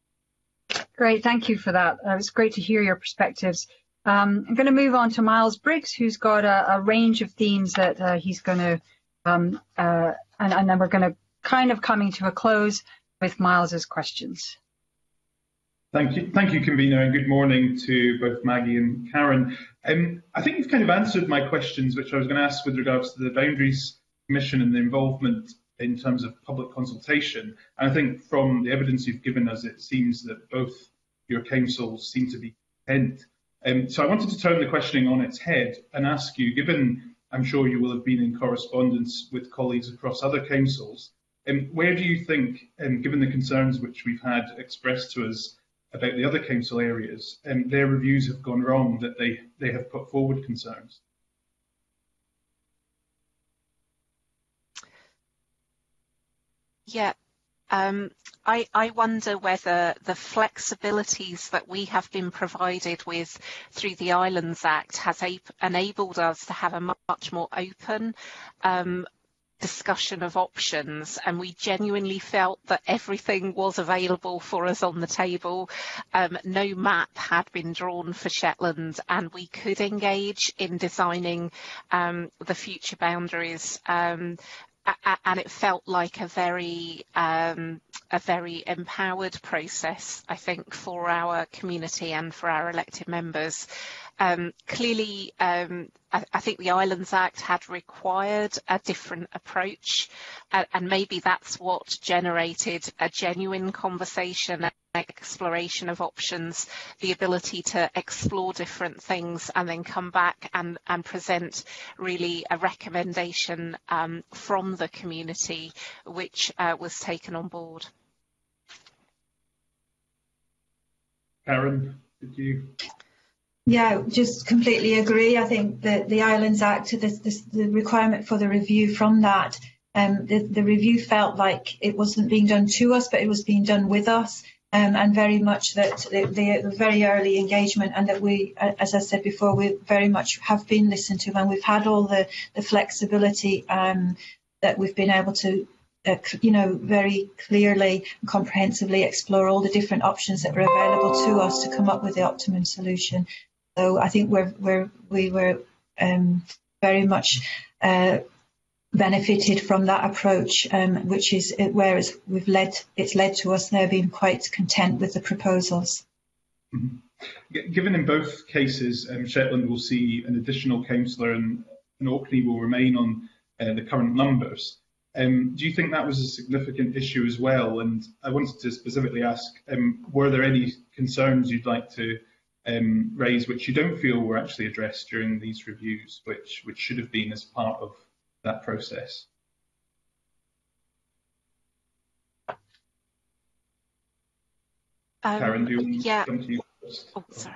Great, thank you for that. Uh, it's great to hear your perspectives. Um, I'm going to move on to Miles Briggs, who's got a, a range of themes that uh, he's going to, um, uh, and, and then we're going to kind of coming to a close with Miles's questions. Thank you, thank you, convener, and good morning to both Maggie and Karen. Um, I think you've kind of answered my questions, which I was going to ask with regards to the Boundaries Commission and the involvement in terms of public consultation. And I think from the evidence you've given us, it seems that both your councils seem to be content. Um, so I wanted to turn the questioning on its head and ask you, given I'm sure you will have been in correspondence with colleagues across other councils, um, where do you think, um, given the concerns which we've had expressed to us about the other council areas, um, their reviews have gone wrong, that they, they have put forward concerns? Yeah, um, I, I wonder whether the flexibilities that we have been provided with through the Islands Act has enabled us to have a much more open um, discussion of options, and we genuinely felt that everything was available for us on the table. Um, no map had been drawn for Shetland, and we could engage in designing um, the future boundaries. Um, and it felt like a very um, a very empowered process, I think, for our community and for our elected members. Um, clearly, um, I, I think the Islands Act had required a different approach, uh, and maybe that's what generated a genuine conversation exploration of options, the ability to explore different things and then come back and, and present really a recommendation um, from the community, which uh, was taken on board. Karen, did you? Yeah, just completely agree. I think that the Islands Act, this, this, the requirement for the review from that, um, the, the review felt like it wasn't being done to us, but it was being done with us. Um, and very much that the, the, the very early engagement, and that we, as I said before, we very much have been listened to, and we've had all the, the flexibility um, that we've been able to, uh, you know, very clearly and comprehensively explore all the different options that were available to us to come up with the optimum solution. So I think we're, we're, we were um, very much uh, benefited from that approach, um, which is where it's, we've led, it's led to us now being quite content with the proposals. Mm-hmm. Given in both cases, um, Shetland will see an additional councillor and, and Orkney will remain on uh, the current numbers. Um, do you think that was a significant issue as well? And I wanted to specifically ask, um, were there any concerns you'd like to um, raise which you don't feel were actually addressed during these reviews, which, which should have been as part of that process? Um, Karen, do you want yeah. to come to you first? Oh, sorry.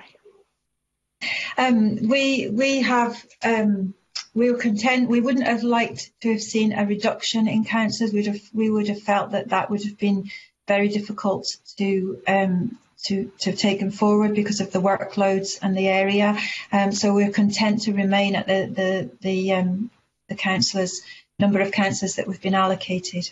Um, we we have um, we were content. We wouldn't have liked to have seen a reduction in councillors. We'd have we would have felt that that would have been very difficult to um, to to have taken forward because of the workloads and the area. Um, so we're content to remain at the the the um, the councillors, number of councillors that we've been allocated.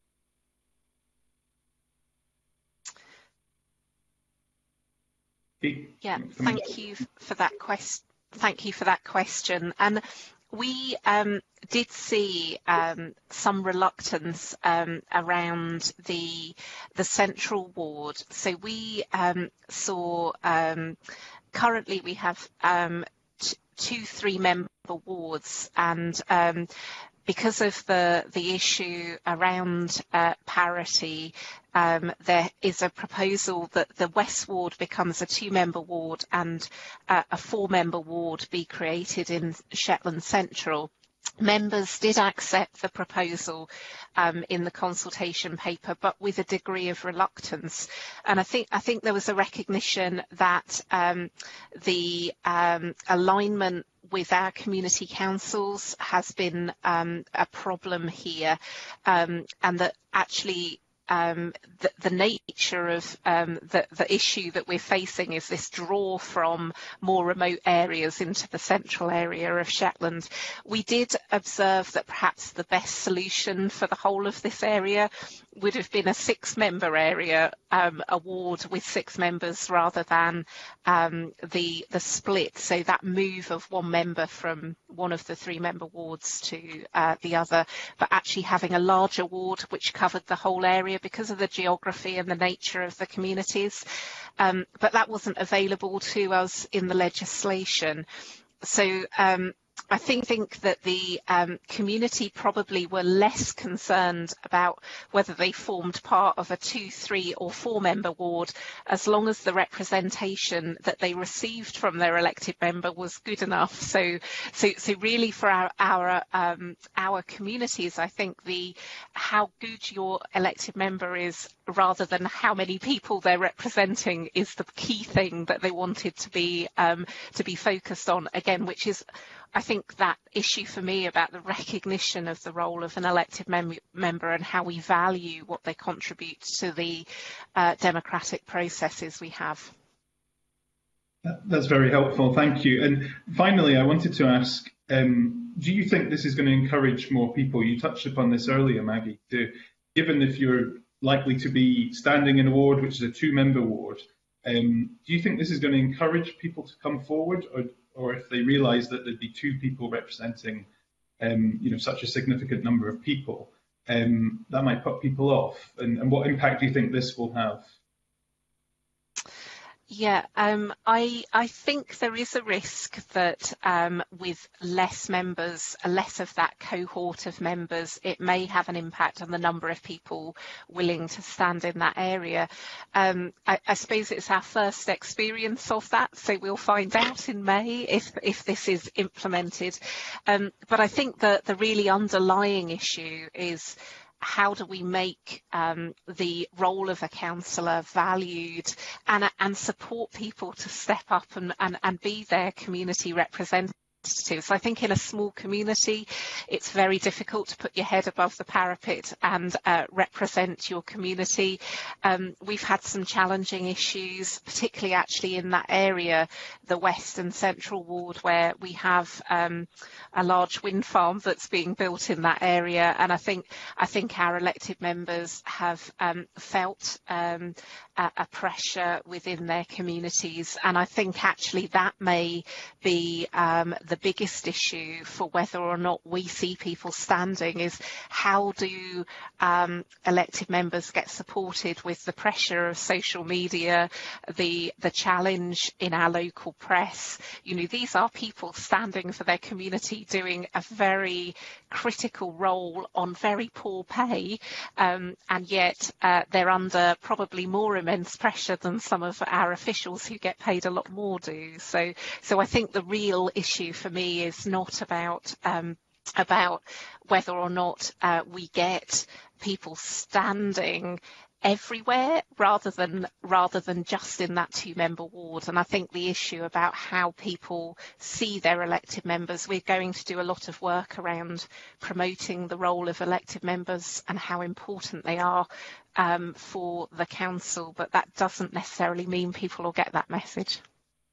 Yeah, thank you for that question. Thank you for that question. And we um, did see um, some reluctance um, around the the central ward. So we um, saw um, currently we have um, two three-member wards, and um, because of the the issue around uh, parity, um, there is a proposal that the West Ward becomes a two-member ward and uh, a four-member ward be created in Shetland Central. Members did accept the proposal um, in the consultation paper, but with a degree of reluctance. And I think I think there was a recognition that um, the um, alignment with our community councils has been um, a problem here, um, and that actually Um, the, the nature of um, the, the issue that we're facing is this draw from more remote areas into the central area of Shetland. We did observe that perhaps the best solution for the whole of this area would have been a six-member area, um, a ward with six members rather than um, the, the split, so that move of one member from one of the three-member wards to uh, the other, but actually having a larger ward which covered the whole area because of the geography and the nature of the communities. Um, but that wasn't available to us in the legislation. So um, I think, think that the um, community probably were less concerned about whether they formed part of a two, three or four member ward, as long as the representation that they received from their elected member was good enough. So, so, so really for our our, um, our communities, I think the how good your elected member is rather than how many people they're representing is the key thing that they wanted to be um, to be focused on, again, which is, I think, that issue for me about the recognition of the role of an elected mem member and how we value what they contribute to the uh, democratic processes we have. That's very helpful, thank you. And finally, I wanted to ask, um, do you think this is going to encourage more people? You touched upon this earlier, Maggie, to, given if you're likely to be standing in a ward which is a two-member ward, um, do you think this is going to encourage people to come forward, or or if they realise that there'd be two people representing, um, you know, such a significant number of people, um, that might put people off? And, and what impact do you think this will have? Yeah, um, I I think there is a risk that um, with less members, less of that cohort of members, it may have an impact on the number of people willing to stand in that area. Um, I, I suppose it's our first experience of that, so we'll find out in May if if this is implemented. Um, but I think that the really underlying issue is, how do we make um, the role of a councillor valued and, and support people to step up and, and, and be their community representatives? So I think in a small community, it's very difficult to put your head above the parapet and uh, represent your community. Um, we've had some challenging issues, particularly actually in that area, the West and Central Ward, where we have um, a large wind farm that's being built in that area. And I think I think our elected members have um, felt um, a, a pressure within their communities. And I think actually that may be um, the biggest issue for whether or not we see people standing, is how do um, elected members get supported with the pressure of social media, the the challenge in our local press. You know, these are people standing for their community, doing a very critical role on very poor pay, um, and yet uh, they're under probably more immense pressure than some of our officials who get paid a lot more do. So, so I think the real issue for me is not about um, about whether or not uh, we get people standing everywhere rather than rather than just in that two-member ward. And I think the issue about how people see their elected members, we're going to do a lot of work around promoting the role of elected members and how important they are um, for the council, but that doesn't necessarily mean people will get that message.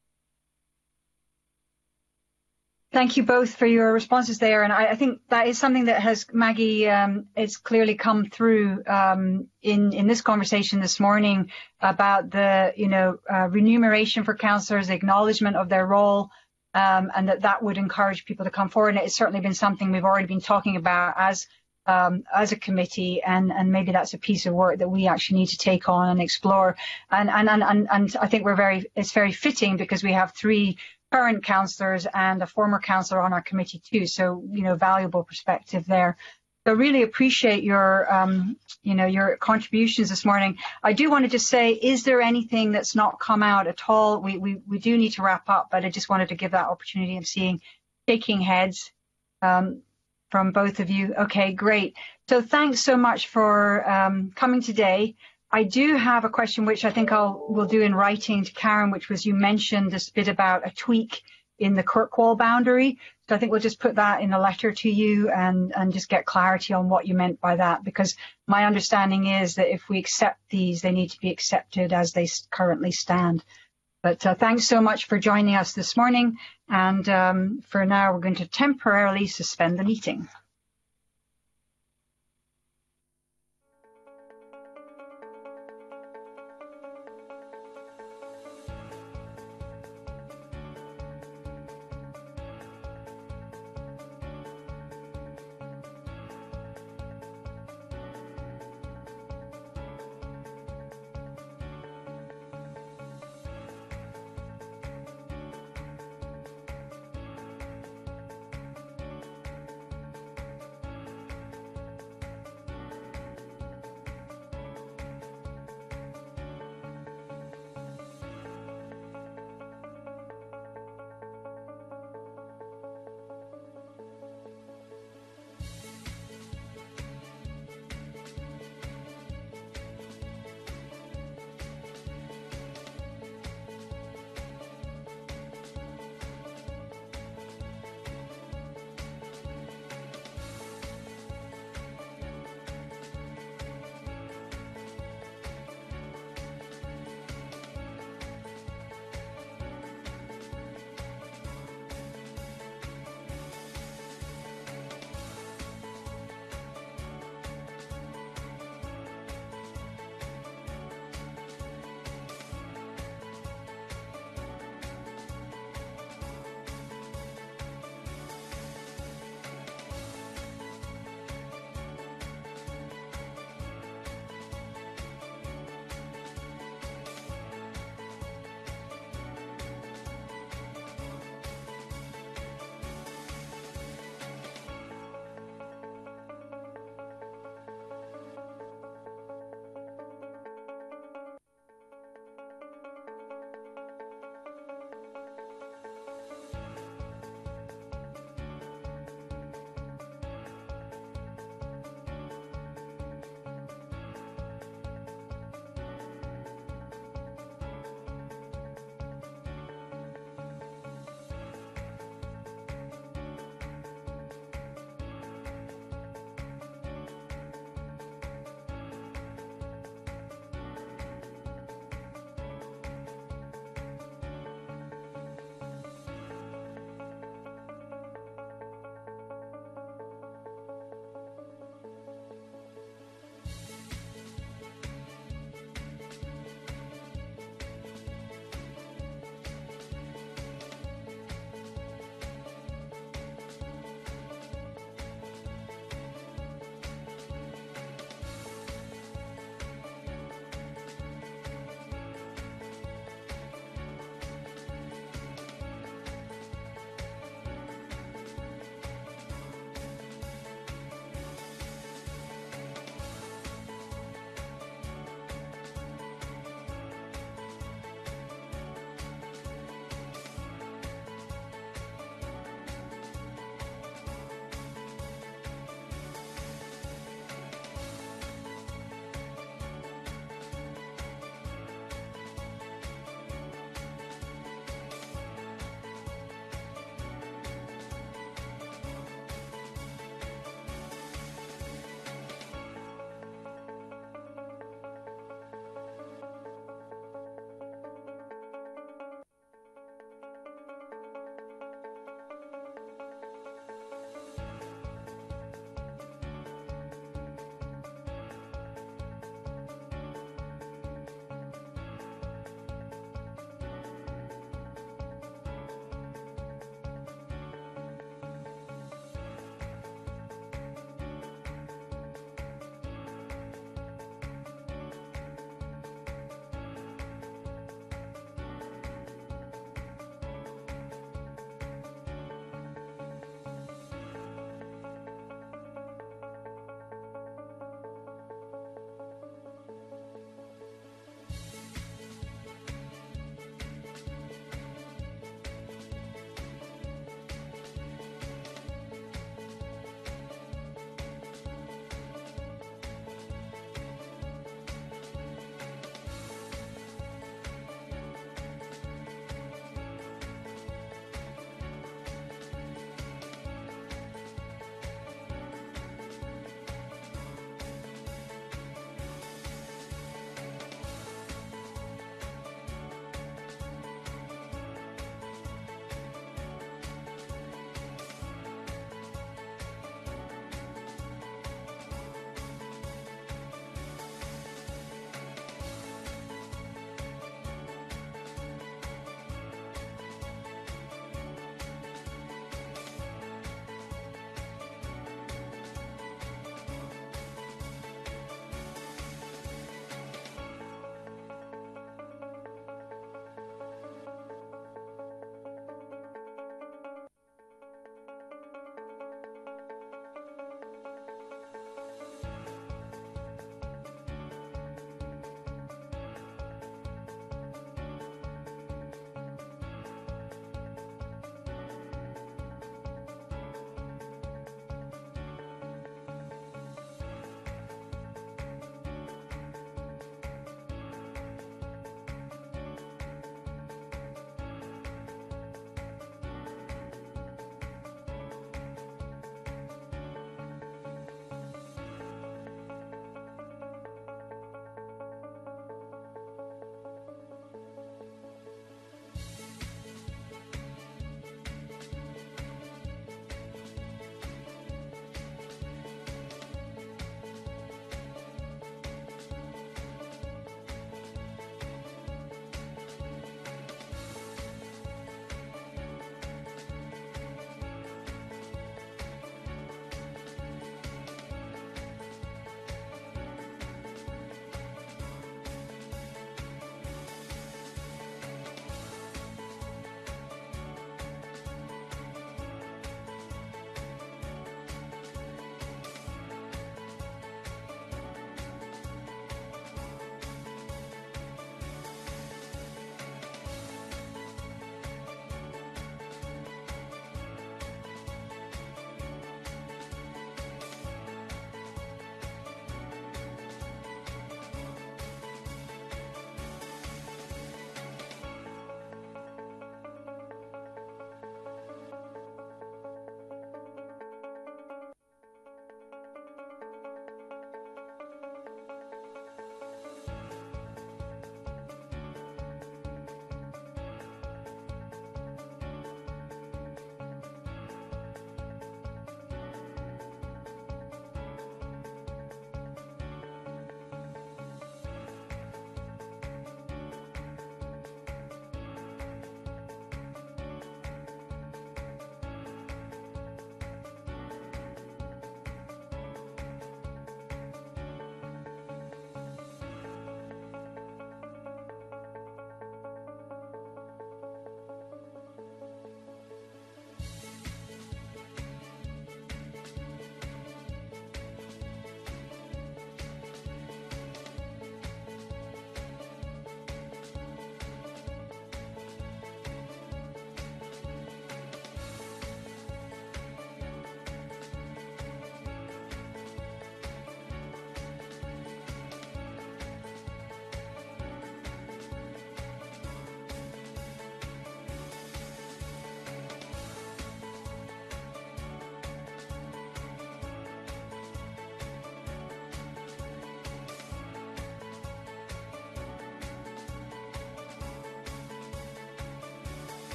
Thank you both for your responses there, and I, I think that is something that has, Maggie, um, it's clearly come through um, in in this conversation this morning about the, you know, uh, remuneration for councillors, acknowledgement of their role, um, and that that would encourage people to come forward. And it's certainly been something we've already been talking about as um, as a committee, and and maybe that's a piece of work that we actually need to take on and explore. And and and and, and I think we're very it's very fitting because we have three current councillors and a former councillor on our committee too, so, you know, valuable perspective there. So really appreciate your, um, you know, your contributions this morning. I do want to just say, is there anything that's not come out at all? We, we, we do need to wrap up, but I just wanted to give that opportunity of seeing shaking heads um, from both of you. Okay, great. So thanks so much for um, coming today. I do have a question which I think I'll will do in writing to Karen, which was, you mentioned this bit about a tweak in the Kirkwall boundary. So I think we'll just put that in a letter to you and, and just get clarity on what you meant by that, because my understanding is that if we accept these, they need to be accepted as they currently stand. But uh, thanks so much for joining us this morning. And um, for now, we're going to temporarily suspend the meeting.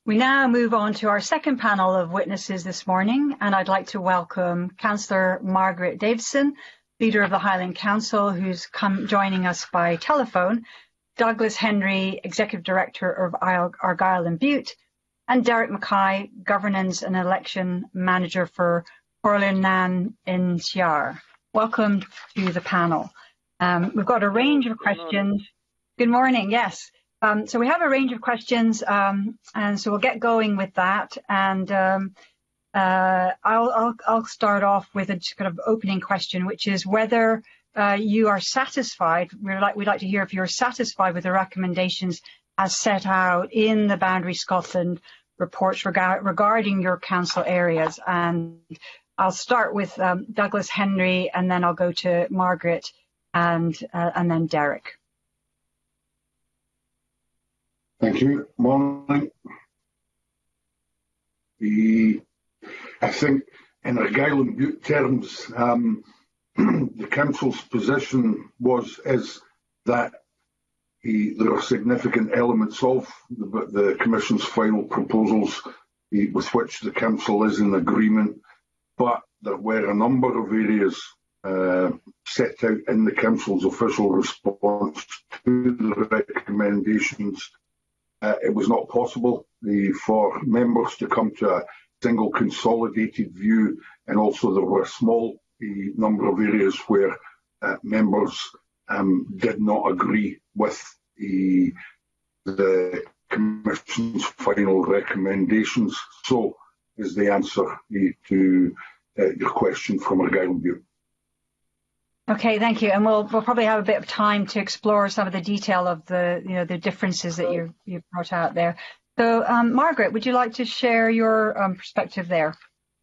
We now move on to our second panel of witnesses this morning, and I'd like to welcome Councillor Margaret Davison, Leader of the Highland Council, who's come joining us by telephone, Douglas Henry, Executive Director of Argyll and Bute, and Derek Mackay, Governance and Election Manager for Portland in Siar. Welcome to the panel. Um, we've got a range of questions. Good morning, yes. Um, so we have a range of questions, um, and so we'll get going with that. And um, uh, I'll, I'll, I'll start off with a kind of opening question, which is whether uh, you are satisfied. We'd like, we'd like to hear if you're satisfied with the recommendations as set out in the Boundary Scotland reports rega regarding your council areas. And I'll start with um, Douglas Henry, and then I'll go to Margaret and, uh, and then Derek. Thank you. Morning. The, I think in Argyll and Bute terms, um, the Council's position was is that the, there are significant elements of the, the Commission's final proposals the, with which the Council is in agreement, but there were a number of areas uh, set out in the Council's official response to the recommendations. Uh, it was not possible the, for members to come to a single consolidated view, and also there were a small a number of areas where uh, members um, did not agree with the, the Commission's final recommendations. So is the answer to uh, your question from Argyll and Bute. Okay, thank you. And we'll we'll probably have a bit of time to explore some of the detail of the you know the differences that you you brought out there. So, um, Margaret, would you like to share your um, perspective there?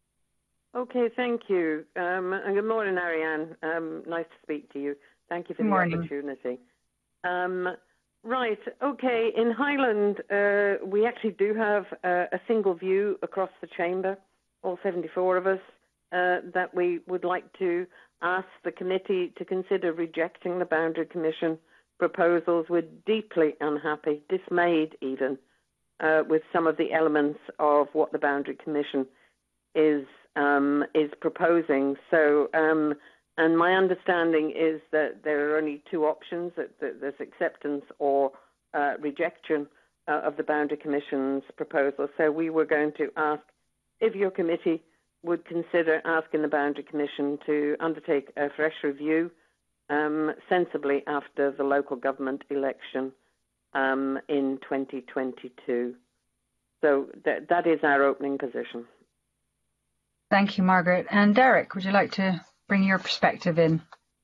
Okay, thank you. Um, and good morning, Ariane. Um, nice to speak to you. Thank you for good the morning. opportunity. Um, right. Okay. In Highland, uh, we actually do have uh, a single view across the chamber, all seventy-four of us, uh, that we would like to ask the committee to consider rejecting the Boundary Commission proposals. We're deeply unhappy, dismayed even, uh, with some of the elements of what the Boundary Commission is um, is proposing. So, um, and my understanding is that there are only two options: that, that there's acceptance or uh, rejection uh, of the Boundary Commission's proposal. So, we were going to ask if your committee would consider asking the Boundary Commission to undertake a fresh review um, sensibly after the local government election um, in twenty twenty-two. So th that is our opening position. Thank you, Margaret. And Derek, would you like to bring your perspective in?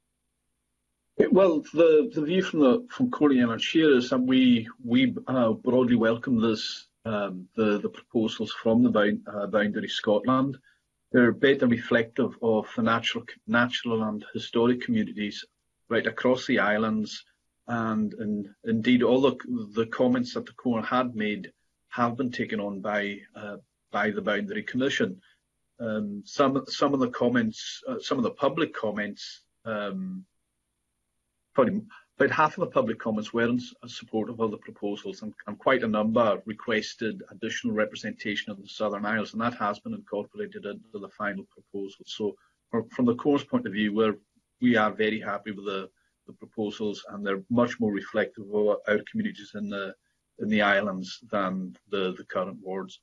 Well, the, the view from the from Portland and Siar is that we we uh, broadly welcome this um, the the proposals from the bound, uh, Boundary Scotland. They're better reflective of the natural, natural and historic communities right across the islands, and, and indeed all the, the comments that the Cóir had made have been taken on by uh, by the Boundary Commission. Um, some some of the comments, uh, some of the public comments, um, probably about half of the public comments were in support of the proposals, and, and quite a number requested additional representation of the Southern Isles, and that has been incorporated into the final proposal. So from the Cóir's point of view, we're, we are very happy with the, the proposals, and they're much more reflective of our communities in the in the islands than the, the current wards.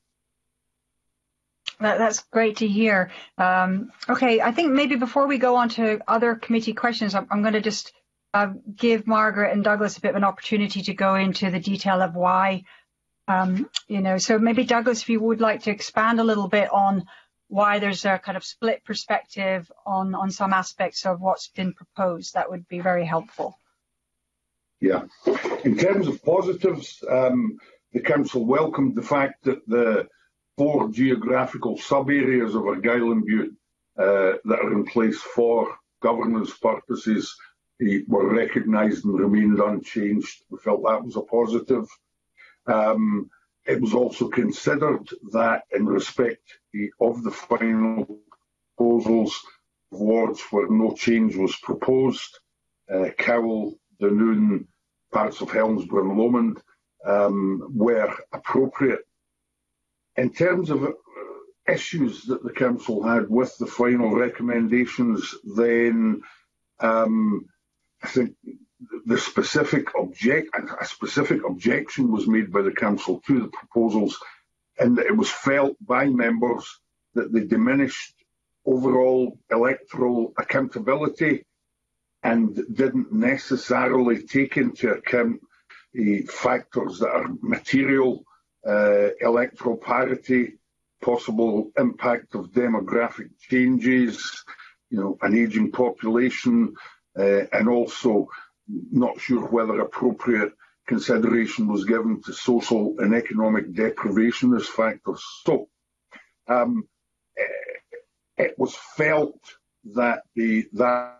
That, that's great to hear. Um, okay, I think maybe before we go on to other committee questions, I'm, I'm going to just uh, give Margaret and Douglas a bit of an opportunity to go into the detail of why, um, you know, so maybe Douglas, if you would like to expand a little bit on why there's a kind of split perspective on, on some aspects of what's been proposed, that would be very helpful. Yeah. In terms of positives, um, the Council welcomed the fact that the four geographical sub-areas of Argyll and Bute uh, that are in place for governance purposes were recognised and remained unchanged. We felt that was a positive. Um, it was also considered that in respect of the final proposals, wards where no change was proposed, uh, Cowell, Dunoon, parts of Helmsburn and Lomond, um, were appropriate in terms of issues that the Council had with the final recommendations, then um, I think the specific object, a specific objection was made by the Council to the proposals, and that it was felt by members that they diminished overall electoral accountability and didn't necessarily take into account the factors that are material, uh, electoral parity, possible impact of demographic changes, you know, an ageing population, uh, and also not sure whether appropriate consideration was given to social and economic deprivation as factors. So um, it was felt that the that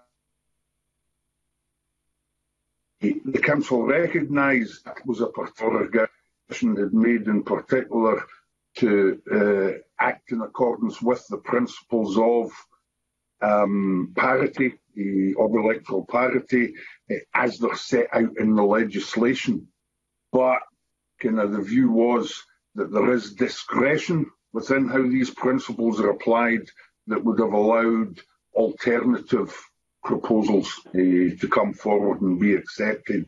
the Council recognised that was a particular decision had made in particular to uh, act in accordance with the principles of um, parity, the, of electoral parity, uh, as they're set out in the legislation. But kind of the view was that there is discretion within how these principles are applied that would have allowed alternative proposals uh, to come forward and be accepted.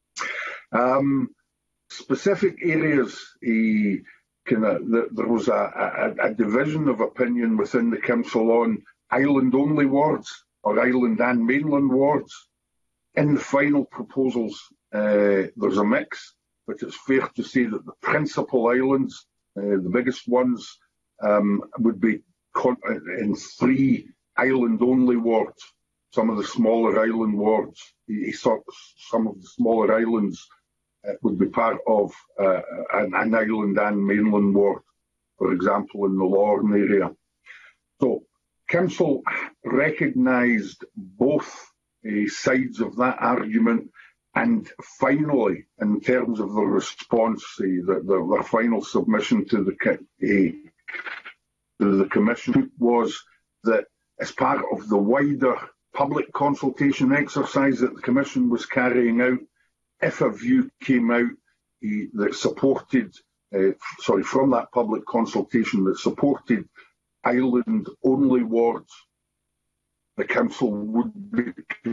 Um, specific areas, uh, kind of, the, there was a, a, a division of opinion within the Council on island-only wards or island and mainland wards. In the final proposals, uh, there's a mix, but it's fair to say that the principal islands, uh, the biggest ones, um, would be in three island-only wards. Some of the smaller island wards, some of the smaller islands uh, would be part of uh, an, an island and mainland ward, for example, in the Lorne area. So, Council recognised both uh, sides of that argument, and finally, in terms of the response, uh, the, the, their final submission to the, uh, to the Commission was that as part of the wider public consultation exercise that the Commission was carrying out, if a view came out uh, that supported, uh, sorry, from that public consultation that supported island-only wards, the Council would be,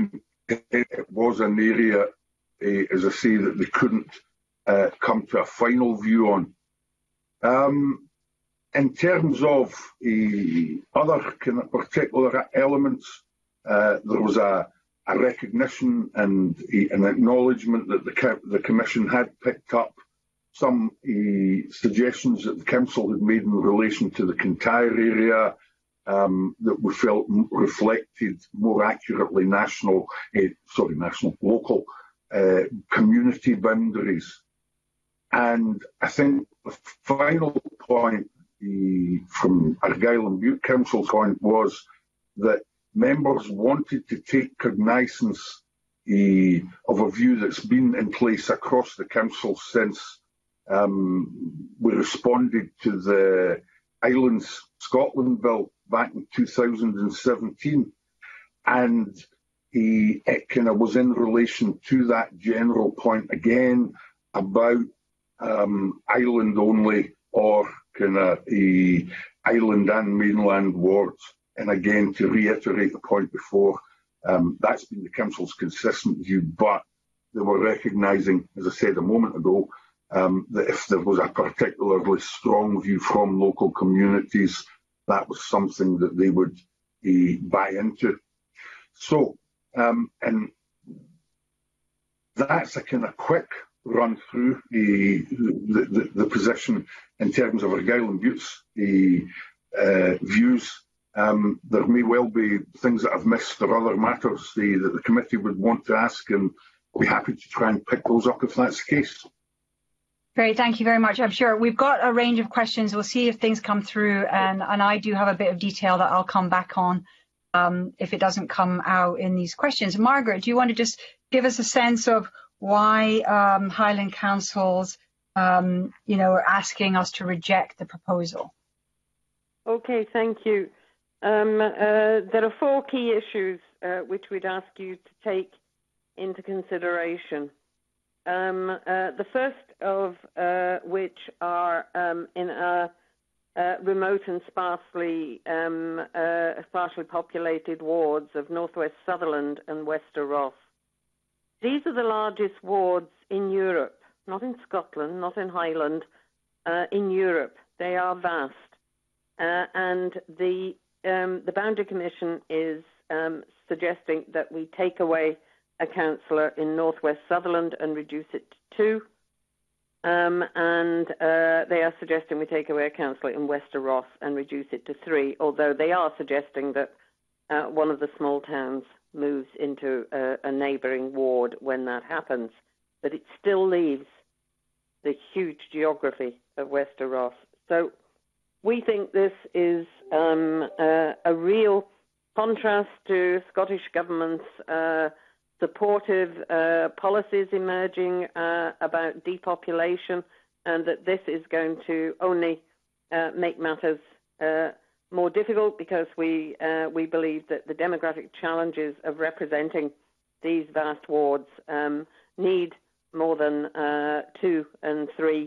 it was an area, uh, as I say, that they couldn't uh, come to a final view on. Um, in terms of uh, other kind of particular elements, Uh, there was a, a recognition and a, an acknowledgement that the, the Commission had picked up some uh, suggestions that the Council had made in relation to the Kintyre area um, that we felt reflected more accurately national, uh, sorry, national, local uh, community boundaries. And I think the final point uh, from Argyll and Bute Council's point was that members wanted to take cognizance uh, of a view that's been in place across the Council since um, we responded to the Islands Scotland Bill back in two thousand seventeen. And uh, it kind of was in relation to that general point again about um, island only or kind of uh, island and mainland wards. And again, to reiterate the point before, um, that's been the Council's consistent view, but they were recognising, as I said a moment ago, um, that if there was a particularly strong view from local communities, that was something that they would uh, buy into. So, um, and that's a kind of quick run through uh, the, the, the position in terms of Argyll and Bute's uh, uh, views. Um, there may well be things that I've missed or other matters uh, that the committee would want to ask, and I'll be happy to try and pick those up if that's the case. Great, thank you very much. I'm sure we've got a range of questions. We'll see if things come through, and, and I do have a bit of detail that I'll come back on um, if it doesn't come out in these questions. Margaret, do you want to just give us a sense of why um, Highland Councils, um, you know, are asking us to reject the proposal? Okay, thank you. Um, uh, there are four key issues uh, which we'd ask you to take into consideration. Um, uh, the first of uh, which are um, in a uh, remote and sparsely, um, uh, sparsely populated wards of Northwest Sutherland and Wester Ross. These are the largest wards in Europe, not in Scotland, not in Highland, uh, in Europe. They are vast. Uh, and the, um, the Boundary Commission is um, suggesting that we take away a councillor in Northwest Sutherland and reduce it to two. Um, and uh, they are suggesting we take away a councillor in Wester Ross and reduce it to three, although they are suggesting that uh, one of the small towns moves into a, a neighbouring ward when that happens. But it still leaves the huge geography of Wester Ross. So we think this is um, uh, a real contrast to Scottish Government's uh, supportive uh, policies emerging uh, about depopulation, and that this is going to only uh, make matters uh, more difficult, because we uh, we believe that the demographic challenges of representing these vast wards um, need more than uh, two and three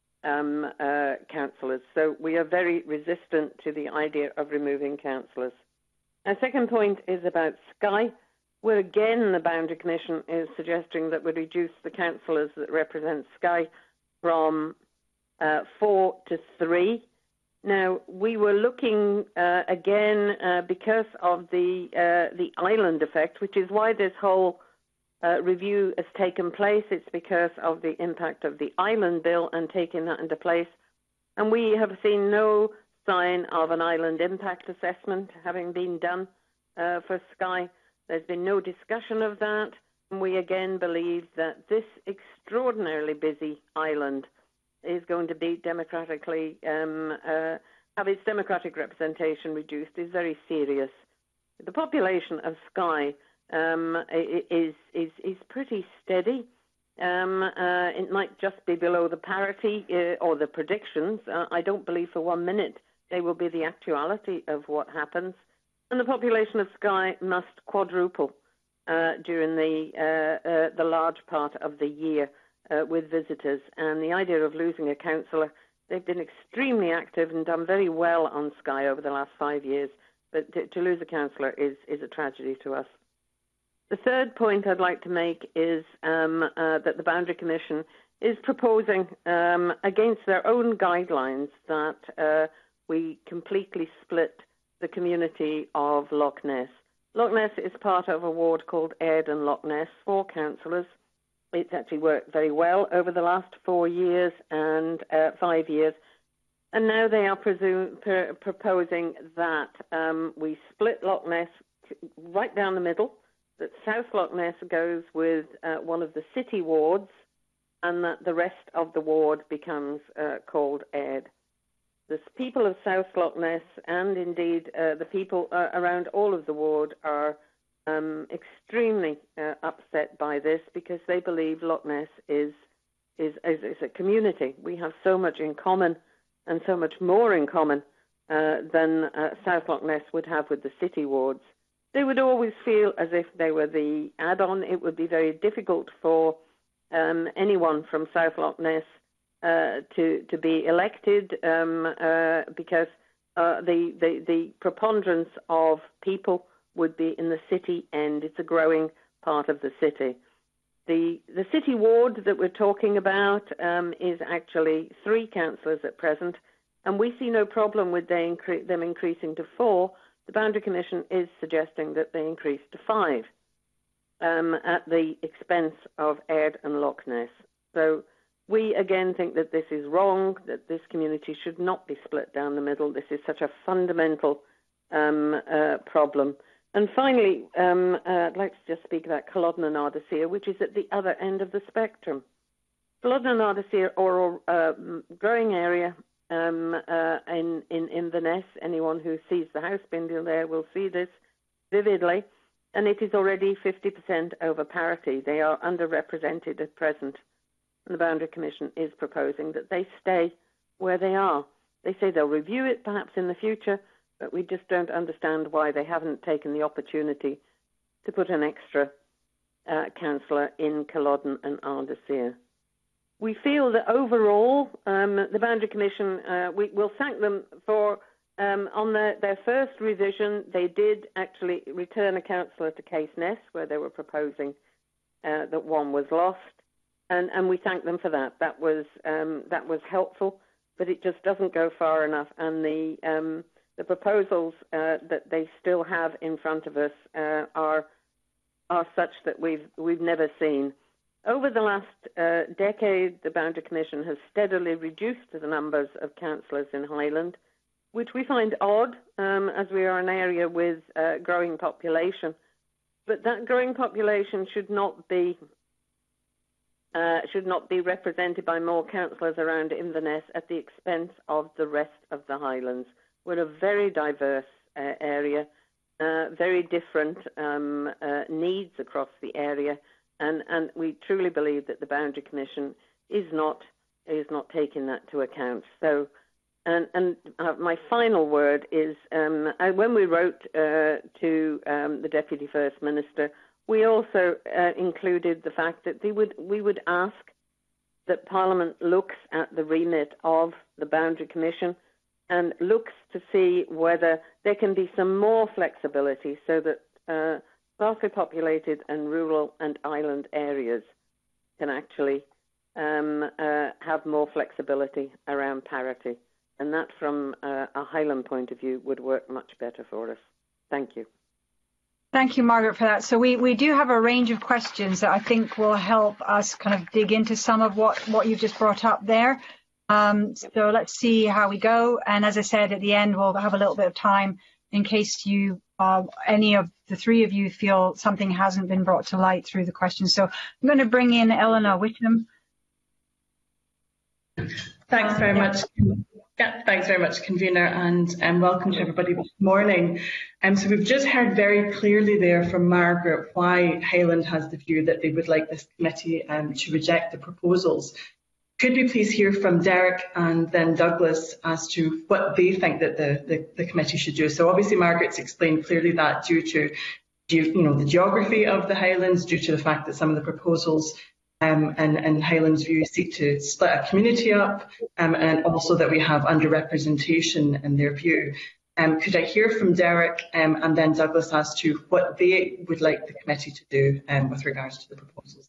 um, uh, councillors. So we are very resistant to the idea of removing councillors. Our second point is about Skye, where again the Boundary Commission is suggesting that we reduce the councillors that represent Skye from uh, four to three. Now, we were looking uh, again uh, because of the uh, the island effect, which is why this whole uh, review has taken place. It's because of the impact of the island bill and taking that into place. And we have seen no sign of an island impact assessment having been done uh, for Skye. There's been no discussion of that. And we again believe that this extraordinarily busy island is going to be democratically, um, uh, have its democratic representation reduced is very serious. The population of Skye um, is, is, is pretty steady. Um, uh, it might just be below the parity uh, or the predictions. Uh, I don't believe for one minute they will be the actuality of what happens. And the population of Skye must quadruple uh, during the, uh, uh, the large part of the year uh, with visitors. And the idea of losing a councillor, they've been extremely active and done very well on Skye over the last five years. But to, to lose a councillor is, is a tragedy to us. The third point I'd like to make is um, uh, that the Boundary Commission is proposing, um, against their own guidelines, that uh, we completely split the community of Loch Ness. Loch Ness is part of a ward called Aird and Loch Ness, four councillors. It's actually worked very well over the last four years and uh, five years. And now they are presume, pr proposing that um, we split Loch Ness right down the middle, that South Loch Ness goes with uh, one of the city wards, and that the rest of the ward becomes uh, called Aird. The people of South Loch Ness, and indeed uh, the people uh, around all of the ward, are um, extremely uh, upset by this, because they believe Loch Ness is, is, is, is a community. We have so much in common, and so much more in common uh, than uh, South Loch Ness would have with the city wards. They would always feel as if they were the add-on. It would be very difficult for um, anyone from South Loch Ness Uh, to to be elected um, uh, because uh, the, the the preponderance of people would be in the city end. It's a growing part of the city. The the city ward that we're talking about um, is actually three councillors at present, and we see no problem with they incre them increasing to four. The Boundary Commission is suggesting that they increase to five um, at the expense of Aird and Loch Ness. So we again think that this is wrong, that this community should not be split down the middle. This is such a fundamental um, uh, problem. And finally, um, uh, I'd like to just speak about Culloden and Ardasir, which is at the other end of the spectrum. Culloden and Ardasir are a uh, growing area um, uh, in, in Inverness. Anyone who sees the house bindle there will see this vividly. And it is already fifty percent over parity. They are underrepresented at present. And the Boundary Commission is proposing that they stay where they are. They say they'll review it perhaps in the future, but we just don't understand why they haven't taken the opportunity to put an extra uh, councillor in Culloden and Ardasir. we feel that overall, um, the Boundary Commission, uh, we will thank them for, um, on their, their first revision, they did actually return a councillor to Caithness, where they were proposing uh, that one was lost, and, and we thank them for that. That was, um, that was helpful, but it just doesn't go far enough, and the, um, the proposals uh, that they still have in front of us uh, are, are such that we've, we've never seen. Over the last uh, decade, the Boundary Commission has steadily reduced the numbers of councillors in Highland, which we find odd, um, as we are an area with a growing population. But that growing population should not be uh, should not be represented by more councillors around Inverness at the expense of the rest of the Highlands. We're a very diverse uh, area, uh, very different um, uh, needs across the area. And, and we truly believe that the Boundary Commission is not is not taking that to account. So, and, and uh, my final word is, um, I, when we wrote uh, to um, the Deputy First Minister, we also uh, included the fact that they would we would ask that Parliament looks at the remit of the Boundary Commission and looks to see whether there can be some more flexibility so that Uh, sparsely populated and rural and island areas can actually um, uh, have more flexibility around parity. And that, from uh, a Highland point of view, would work much better for us. Thank you. Thank you, Margaret, for that. So we, we do have a range of questions that I think will help us kind of dig into some of what, what you've just brought up there. Um, so let's see how we go. And as I said, at the end, we'll have a little bit of time in case you, uh, any of the three of you feel something hasn't been brought to light through the questions. So I'm going to bring in Eleanor Witham. Thanks very much. Yeah, thanks very much, Convener, and um, welcome to everybody this morning. Um, so we've just heard very clearly there from Margaret why Highland has the view that they would like this committee um, to reject the proposals. Could we please hear from Derek and then Douglas as to what they think that the, the, the committee should do? So obviously Margaret's explained clearly that due to you know, the geography of the Highlands, due to the fact that some of the proposals um, and, and Highlands view seek to split a community up, um, and also that we have underrepresentation in their view. Um, could I hear from Derek um, and then Douglas as to what they would like the committee to do um, with regards to the proposals?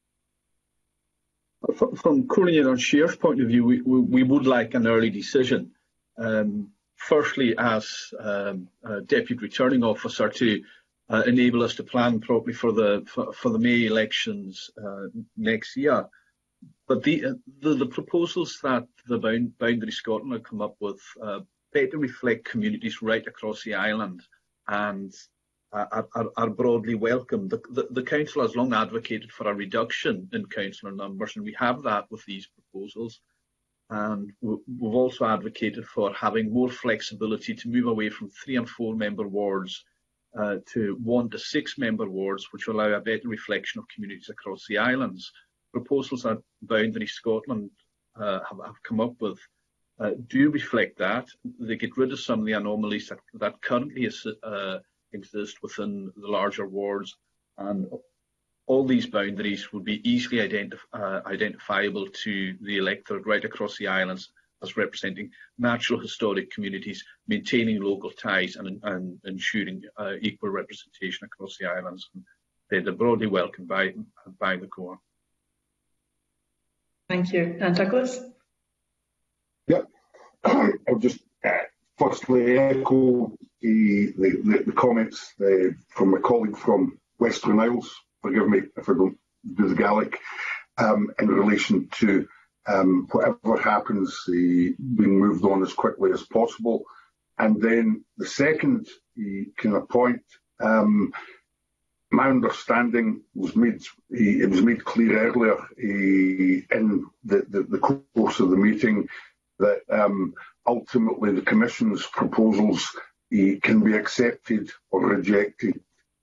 From Coronation and Shear's point of view, we, we, we would like an early decision. Um, firstly, as um, a Deputy Returning Officer, to uh, enable us to plan properly for the for, for the May elections uh, next year. But the, uh, the the proposals that the Bound, Boundary Scotland have come up with uh, better reflect communities right across the island, and Are, are, are broadly welcome. The, the, the Council has long advocated for a reduction in councillor numbers, and we have that with these proposals. And we've also advocated for having more flexibility to move away from three and four member wards uh, to one to six member wards, which will allow a better reflection of communities across the islands. Proposals that Boundary Scotland uh, have, have come up with uh, do reflect that. They get rid of some of the anomalies that, that currently is uh, exist within the larger wards, and all these boundaries would be easily identif uh, identifiable to the electorate right across the islands as representing natural historic communities, maintaining local ties and, and ensuring uh, equal representation across the islands. They're broadly welcomed by, by the Corps. Thank you. And Douglas? Yep. I'll just uh, firstly echo the, the, the comments uh, from my colleague from Western Isles, forgive me if I don't do the Gaelic, um, in relation to um, whatever happens, uh, being moved on as quickly as possible. And then the second uh, kind of point, um, my understanding was made, uh, it was made clear earlier uh, in the, the, the course of the meeting that um, ultimately the Commission's proposals uh, can be accepted or rejected.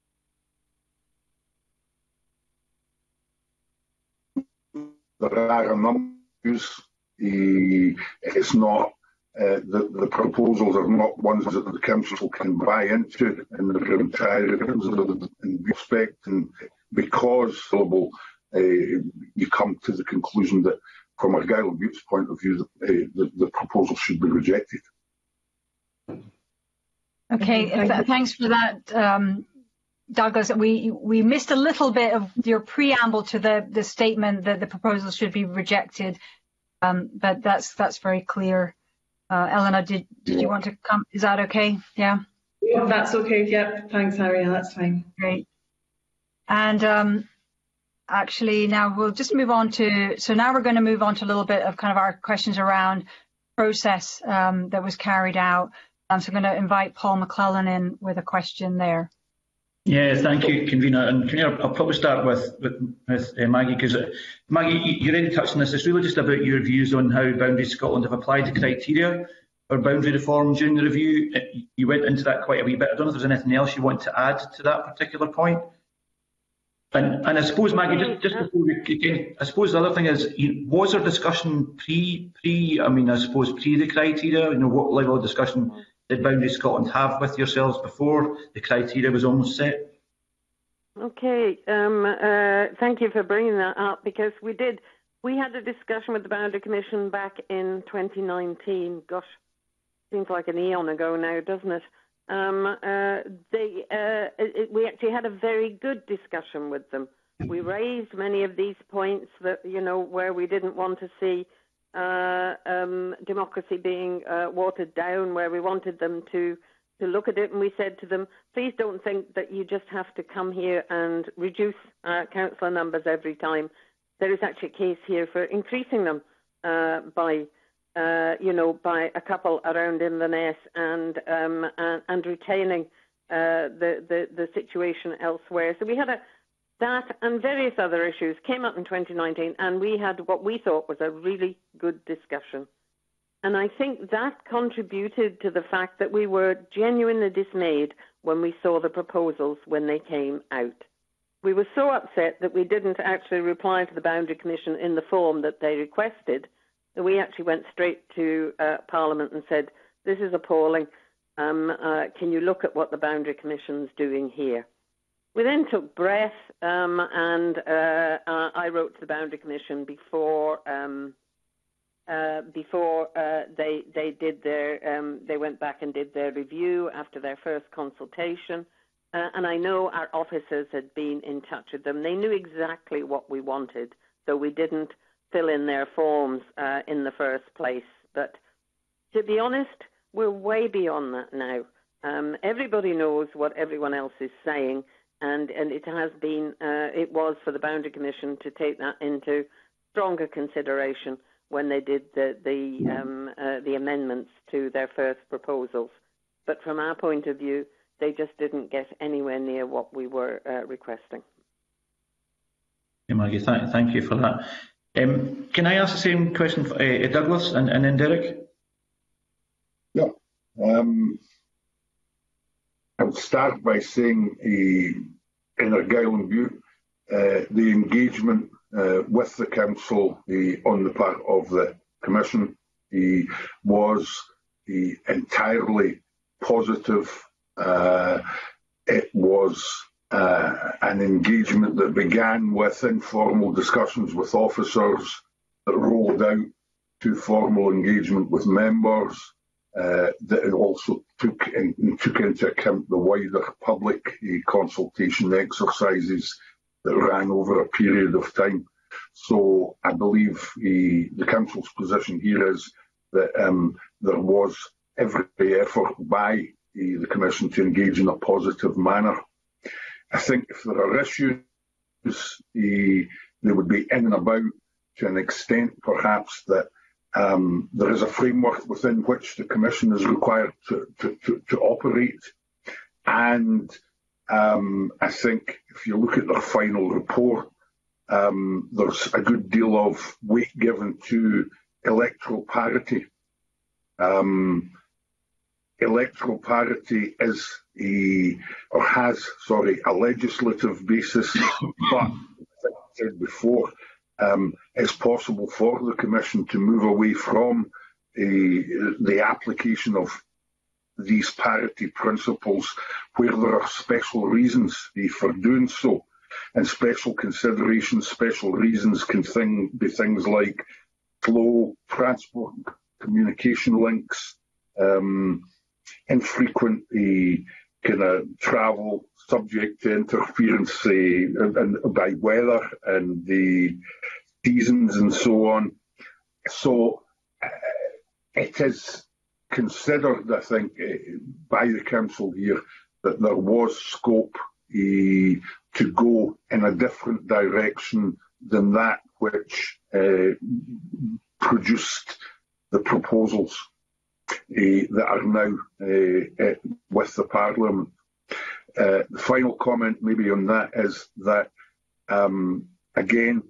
There are a number of issues. Uh, it's not, uh, the, the proposals are not ones that the Council can buy into in their entirety in respect, and because uh, you come to the conclusion that, from Argyll and Bute's point of view, the, uh, the, the proposal should be rejected. Okay, th thanks for that, um, Douglas. We we missed a little bit of your preamble to the the statement that the proposal should be rejected, um, but that's that's very clear. Uh, Eleanor, did did yeah. you want to come? Is that okay? Yeah. Yeah, that's okay. Yep. Thanks, Harry. That's fine. Great. And um, actually, now we'll just move on to. So now we're going to move on to a little bit of kind of our questions around process um, that was carried out. Um, so I'm going to invite Paul McClellan in with a question there. Yeah, thank you, Convener. And Convener, I'll probably start with with, with uh, Maggie, because uh, Maggie, you, you already touched on this. It's really just about your views on how Boundaries Scotland have applied the criteria for boundary reform during the review. You went into that quite a wee bit. I don't know if there's anything else you want to add to that particular point. And, and I suppose, Maggie, just, just before we again, I suppose the other thing is, you, was there discussion pre, pre, I mean, I suppose pre the criteria? You know, what level of discussion did Boundaries Scotland have with yourselves before the criteria was almost set? Okay, um, uh, thank you for bringing that up, because we did, we had a discussion with the Boundary Commission back in twenty nineteen. Gosh, seems like an eon ago now, doesn't it? Um, uh, they, uh, it, we actually had a very good discussion with them. We raised many of these points that, you know, where we didn't want to see uh, um, democracy being uh, watered down, where we wanted them to, to look at it. And we said to them, please don't think that you just have to come here and reduce uh, councillor numbers every time. There is actually a case here for increasing them uh, by Uh, you know, by a couple around Inverness, and um, and, and retaining uh, the, the the situation elsewhere. So we had a that and various other issues came up in twenty nineteen, and we had what we thought was a really good discussion. And I think that contributed to the fact that we were genuinely dismayed when we saw the proposals when they came out. We were so upset that we didn't actually reply to the Boundary Commission in the form that they requested. We actually went straight to uh, Parliament and said, this is appalling. Um, uh, can you look at what the Boundary Commission's doing here? We then took breath, um, and uh, uh, I wrote to the Boundary Commission before um, uh, before uh, they they did their um, they went back and did their review after their first consultation. Uh, and I know our officers had been in touch with them. They knew exactly what we wanted, so we didn't fill in their forms uh, in the first place. But to be honest, we're way beyond that now. Um, everybody knows what everyone else is saying, and, and it has been, uh, it was for the Boundary Commission to take that into stronger consideration when they did the, the, um, uh, the amendments to their first proposals. But from our point of view, they just didn't get anywhere near what we were uh, requesting. Yeah, Maggie, th thank you for that. Um, can I ask the same question for uh, Douglas and, and then Derek? Yeah. Um, I would start by saying uh, in Argyll and Bute, uh, the engagement uh, with the council uh, on the part of the Commission uh, was uh, entirely positive. Uh, it was Uh, an engagement that began with informal discussions with officers that rolled out to formal engagement with members, uh, that it also took, in, took into account the wider public uh, consultation exercises that ran over a period of time. So I believe uh, the Council's position here is that um, there was every effort by uh, the Commission to engage in a positive manner. I think if there are issues, uh, they would be in and about to an extent, perhaps, that um, there is a framework within which the Commission is required to, to, to, to operate. And um, I think if you look at their final report, um, there's a good deal of weight given to electoral parity. Um, Electoral parity is a, or has, sorry, a legislative basis, but as I said before, um, it's possible for the Commission to move away from a, the application of these parity principles where there are special reasons for doing so. And special considerations, special reasons can thing, be things like flow, transport, communication links, um, infrequent uh, kind of travel subject to interference uh, and, and by weather and the seasons and so on. So uh, it is considered, I think, uh, by the Council here that there was scope uh, to go in a different direction than that which uh, produced the proposals uh, that are now uh, uh, with the Parliament. Uh, the final comment maybe on that is that, um, again,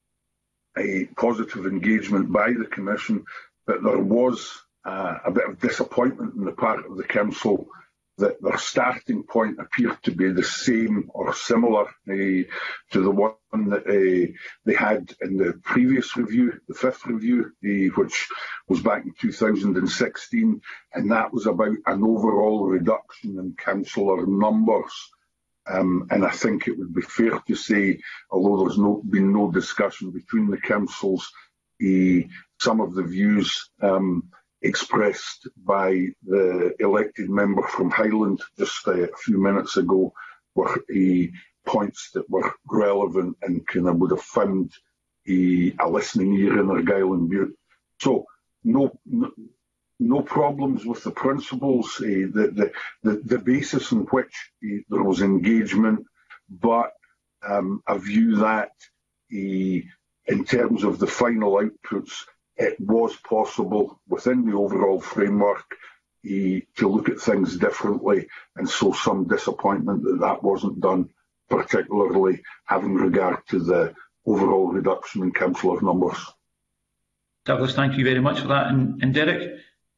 a positive engagement by the Commission, but there was uh, a bit of disappointment on the part of the Council that their starting point appeared to be the same or similar uh, to the one that uh, they had in the previous review, the fifth review, uh, which was back in two thousand sixteen, and that was about an overall reduction in councillor numbers. Um, and I think it would be fair to say, although there's no, been no discussion between the councils, uh, some of the views um, expressed by the elected member from Highland just uh, a few minutes ago were uh, points that were relevant and kind of would have found uh, a listening ear in Argyll and Bute. So no, no, no problems with the principles, uh, the, the, the, the basis on which uh, there was engagement, but um, a view that uh, in terms of the final outputs, it was possible within the overall framework uh, to look at things differently, and so some disappointment that that wasn't done, particularly having regard to the overall reduction in councillor numbers. Douglas, thank you very much for that. And, and Derek?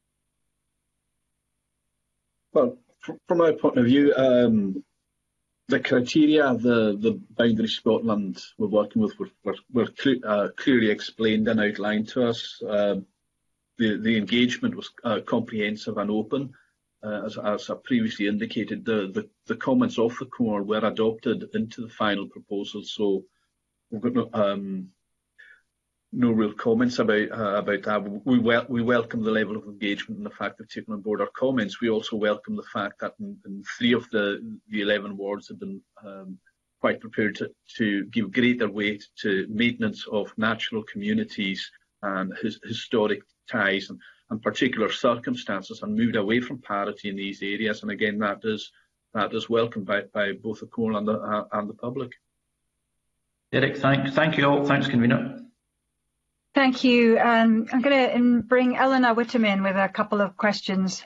Well, from my point of view, um, the criteria the, the Boundary Scotland were working with were, were, were cl uh, clearly explained and outlined to us. Uh, the, the engagement was uh, comprehensive and open. Uh, as, as I previously indicated, the, the, the comments of the Core were adopted into the final proposal, so we've got no, um, no real comments about uh, about that. We, wel we welcome the level of engagement and the fact they've taken on board our comments. We also welcome the fact that in, in three of the, the eleven wards have been um, quite prepared to, to give greater weight to maintenance of natural communities and his, historic ties and, and particular circumstances, and moved away from parity in these areas. And again, that is that is welcomed by, by both the Core and the, uh, and the public. Derek, thank, thank you all. Thanks, Convener. Thank you. Um, I'm going to bring Eleanor Whittam in with a couple of questions.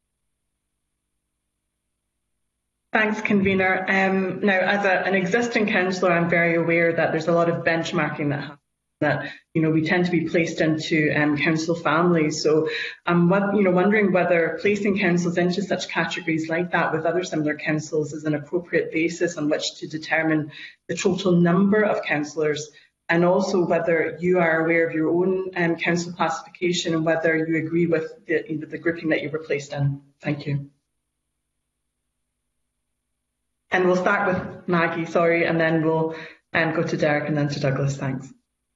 Thanks, Convener. Um, now, as a, an existing councillor, I'm very aware that there's a lot of benchmarking that happens. That you know we tend to be placed into um, council families. So I'm what, you know wondering whether placing councils into such categories like that with other similar councils is an appropriate basis on which to determine the total number of councillors. And also whether you are aware of your own um, council classification and whether you agree with the, you know, the grouping that you were placed in. Thank you. And we'll start with Maggie, sorry, and then we'll um, go to Derek and then to Douglas. Thanks.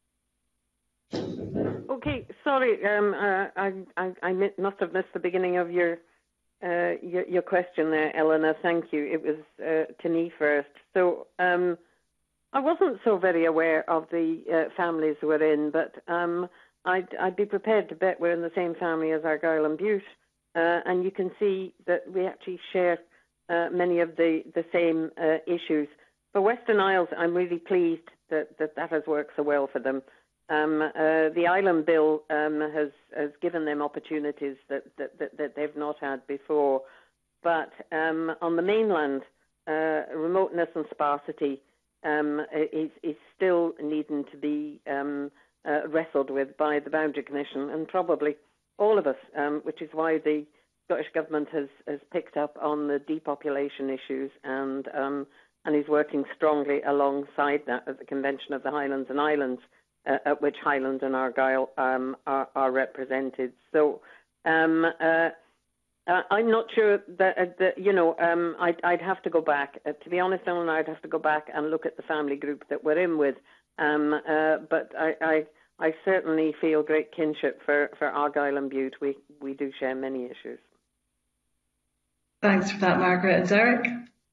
Okay, sorry, um, uh, I, I, I must have missed the beginning of your, uh, your, your question there, Eleanor. Thank you. It was uh, to me first. So. Um, I wasn't so very aware of the uh, families we're in, but um, I'd, I'd be prepared to bet we're in the same family as Argyll and Bute, uh, and you can see that we actually share uh, many of the, the same uh, issues. For Western Isles, I'm really pleased that that, that has worked so well for them. Um, uh, the Island Bill um, has, has given them opportunities that, that, that, that they've not had before, but um, on the mainland, uh, remoteness and sparsity Um, is, is still needing to be um, uh, wrestled with by the Boundary Commission and probably all of us, um, which is why the Scottish Government has, has picked up on the depopulation issues and um, and is working strongly alongside that at the Convention of the Highlands and Islands, uh, at which Highland and Argyll um, are, are represented. So um, uh, Uh, I'm not sure that, uh, that you know, um, I'd, I'd have to go back. Uh, to be honest, Ellen, I'd have to go back and look at the family group that we're in with. Um, uh, but I, I, I certainly feel great kinship for, for Argyll and Bute. We, we do share many issues. Thanks for that, Margaret. And Derek?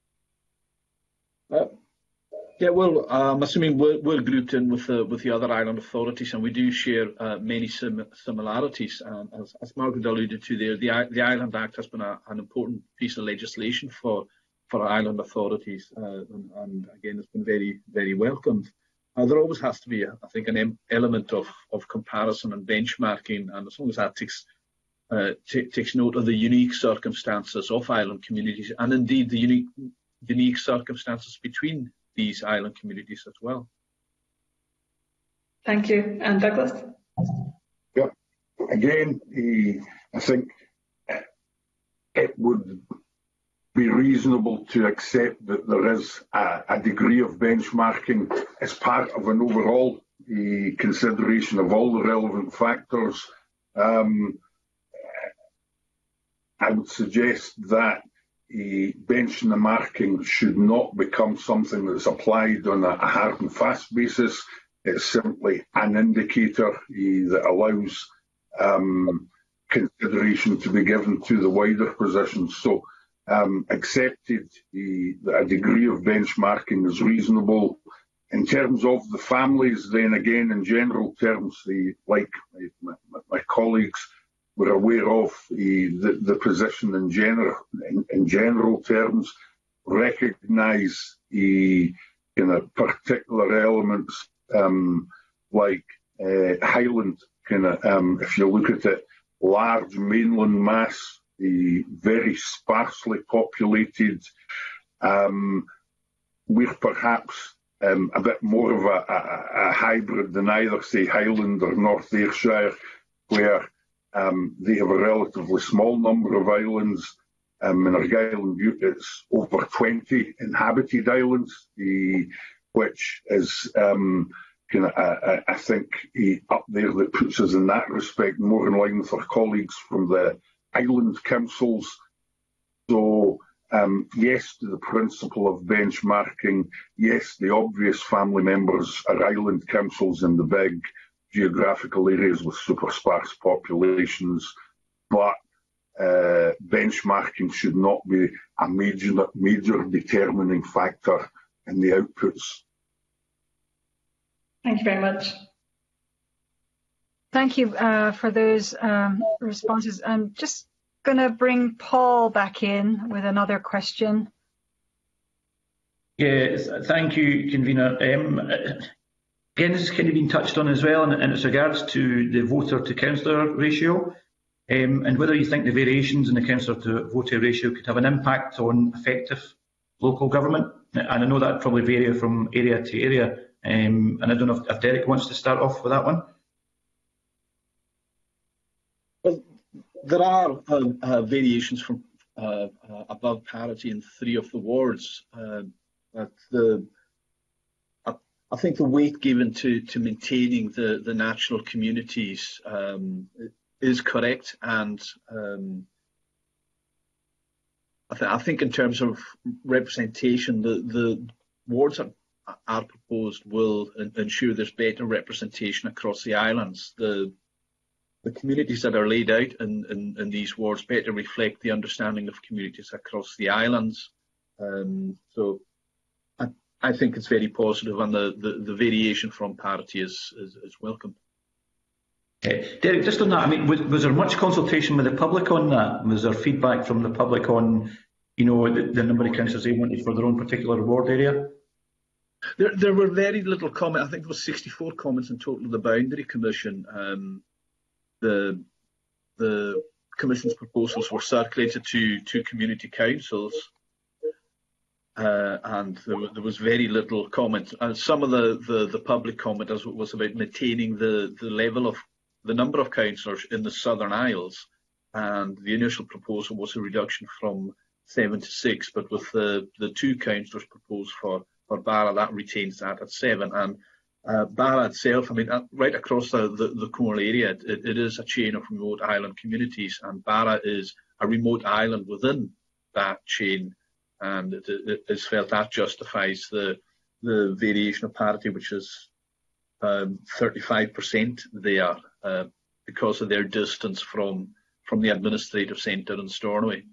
Uh, yeah, well, I'm assuming we're, we're grouped in with the with the other island authorities, and we do share uh, many sim similarities. Um, as, as Margaret alluded to there, the the Island Act has been a, an important piece of legislation for for island authorities, uh, and, and again, it's been very very welcomed. Uh, there always has to be, I think, an element of of comparison and benchmarking, and as long as that takes uh, takes note of the unique circumstances of island communities, and indeed the unique unique circumstances between these island communities as well. Thank you. And Douglas? Yeah, again, I think it would be reasonable to accept that there is a, a degree of benchmarking as part of an overall uh, consideration of all the relevant factors. Um, I would suggest that Uh, benchmarking should not become something that's applied on a, a hard and fast basis. It's simply an indicator uh, that allows um, consideration to be given to the wider positions. So um, accepted uh, that a degree of benchmarking is reasonable. In terms of the families, then again, in general terms, uh, like my, my, my colleagues, we're aware of uh, the, the position in general, in, in general terms, recognise uh, you know, particular elements um, like uh, Highland. Kind of, um, if you look at it, large mainland mass, uh, very sparsely populated. Um, we're perhaps um, a bit more of a, a, a hybrid than either, say, Highland or North Ayrshire, where Um, they have a relatively small number of islands. Um, in Argyll and Bute, it's over twenty inhabited islands, uh, which is, um, kind of, uh, I think, uh, up there that puts us in that respect more in line with our colleagues from the island councils. So, um, yes to the principle of benchmarking. Yes, the obvious family members are island councils in the big geographical areas with super sparse populations, but uh, benchmarking should not be a major, major determining factor in the outputs. Thank you very much. Thank you uh, for those um, responses. I'm just going to bring Paul back in with another question. Yes, thank you, Convener. Um, Again, this has kind of been touched on as well in, in its regards to the voter to councillor ratio, um, and whether you think the variations in the councillor to voter ratio could have an impact on effective local government. And I know that would probably vary from area to area, um, and I don't know if, if Derek wants to start off with that one. Well, there are uh, uh, variations from uh, uh, above parity in three of the wards. Uh, but the I think the weight given to, to maintaining the, the natural communities um, is correct, and um, I, th I think in terms of representation, the, the wards that are proposed will ensure there's better representation across the islands. The, the communities that are laid out in, in, in these wards better reflect the understanding of communities across the islands. Um, so. I think it's very positive, and the, the, the variation from parity is, is, is welcome. Okay. Derek, just on that, I mean, was, was there much consultation with the public on that? Was there feedback from the public on, you know, the, the number of councillors they wanted for their own particular ward area? There, there were very little comment. I think there was sixty-four comments in total of the Boundary Commission. Um, the the Commission's proposals were circulated to to community councils. Uh, and there, there was very little comment. And some of the, the, the public comment was about maintaining the, the level of the number of councillors in the Southern Isles, and the initial proposal was a reduction from seven to six, but with the, the two councillors proposed for, for Barra, that retains that at seven. And Uh, Barra itself, I mean, uh, right across the, the, the Cornwall area, it, it is a chain of remote island communities, and Barra is a remote island within that chain, and it, it is felt that justifies the, the variation of parity, which is um, thirty-five percent there, uh, because of their distance from, from the administrative centre in Stornoway.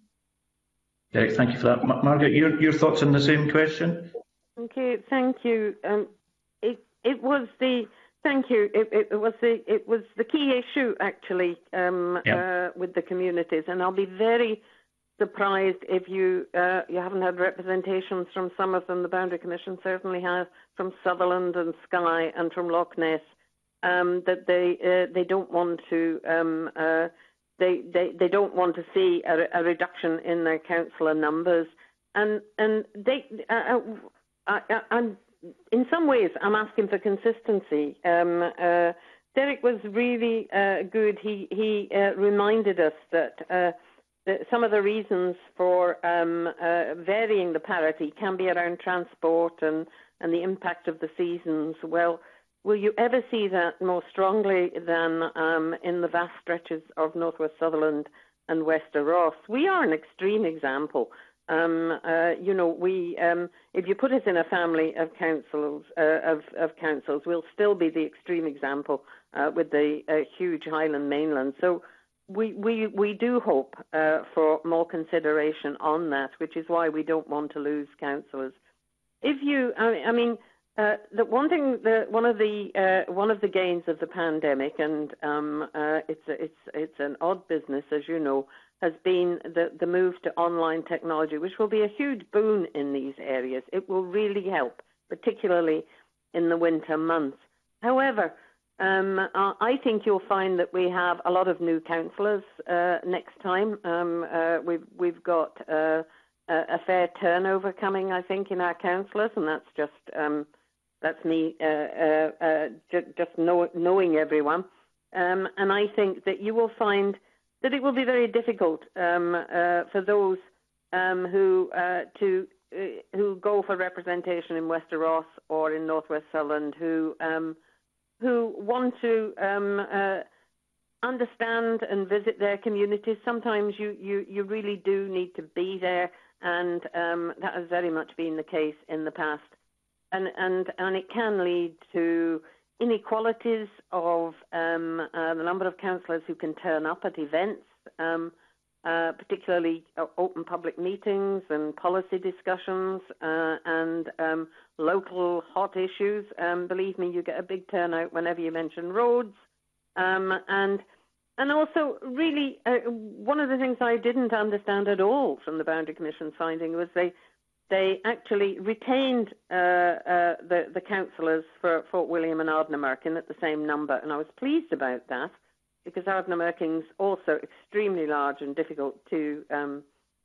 Derek, thank you for that. Ma Margaret, your, your thoughts on the same question? Okay, thank you. Um, it, It was the thank you. It, it, it was the it was the key issue actually um, yeah. uh, with the communities, and I'll be very surprised if you uh, you haven't had representations from some of them. The Boundary Commission certainly has, from Sutherland and Skye and from Loch Ness, um, that they uh, they don't want to um, uh, they, they they don't want to see a, a reduction in their councillor numbers, and and they uh, I, I, I'm. In some ways, I'm asking for consistency. Um, uh, Derek was really uh, good. He he uh, reminded us that, uh, that some of the reasons for um, uh, varying the parity can be around transport and, and the impact of the seasons. Well, will you ever see that more strongly than um, in the vast stretches of North West Sutherland and Wester Ross? We are an extreme example. Um, uh, you know, we um, if you put us in a family of councils, uh, of, of councils, we'll still be the extreme example uh, with the uh, huge Highland mainland. So we we we do hope uh, for more consideration on that, which is why we don't want to lose councillors. If you, I, I mean, uh, the one thing, the one of the uh, one of the gains of the pandemic, and um, uh, it's a, it's it's an odd business, as you know, has been the, the move to online technology, which will be a huge boon in these areas. It will really help, particularly in the winter months. However, um, I think you'll find that we have a lot of new councillors uh, next time. Um, uh, we've, we've got uh, a fair turnover coming, I think, in our councillors, and that's just um, that's me uh, uh, uh, just know, knowing everyone. Um, and I think that you will find that it will be very difficult um, uh, for those um, who uh, to uh, who go for representation in Wester Ross or in North West Sutherland, who um, who want to um, uh, understand and visit their communities. Sometimes you, you, you really do need to be there, and um, that has very much been the case in the past, and and and it can lead to inequalities of um, uh, the number of councillors who can turn up at events, um, uh, particularly uh, open public meetings and policy discussions uh, and um, local hot issues. Um, believe me, you get a big turnout whenever you mention roads. Um, and and also, really, uh, one of the things I didn't understand at all from the Boundary Commission's finding was they They actually retained uh, uh, the, the councillors for Fort William and Ardnamurchan at the same number, and I was pleased about that because Ardnamurchan's also extremely large and difficult to um,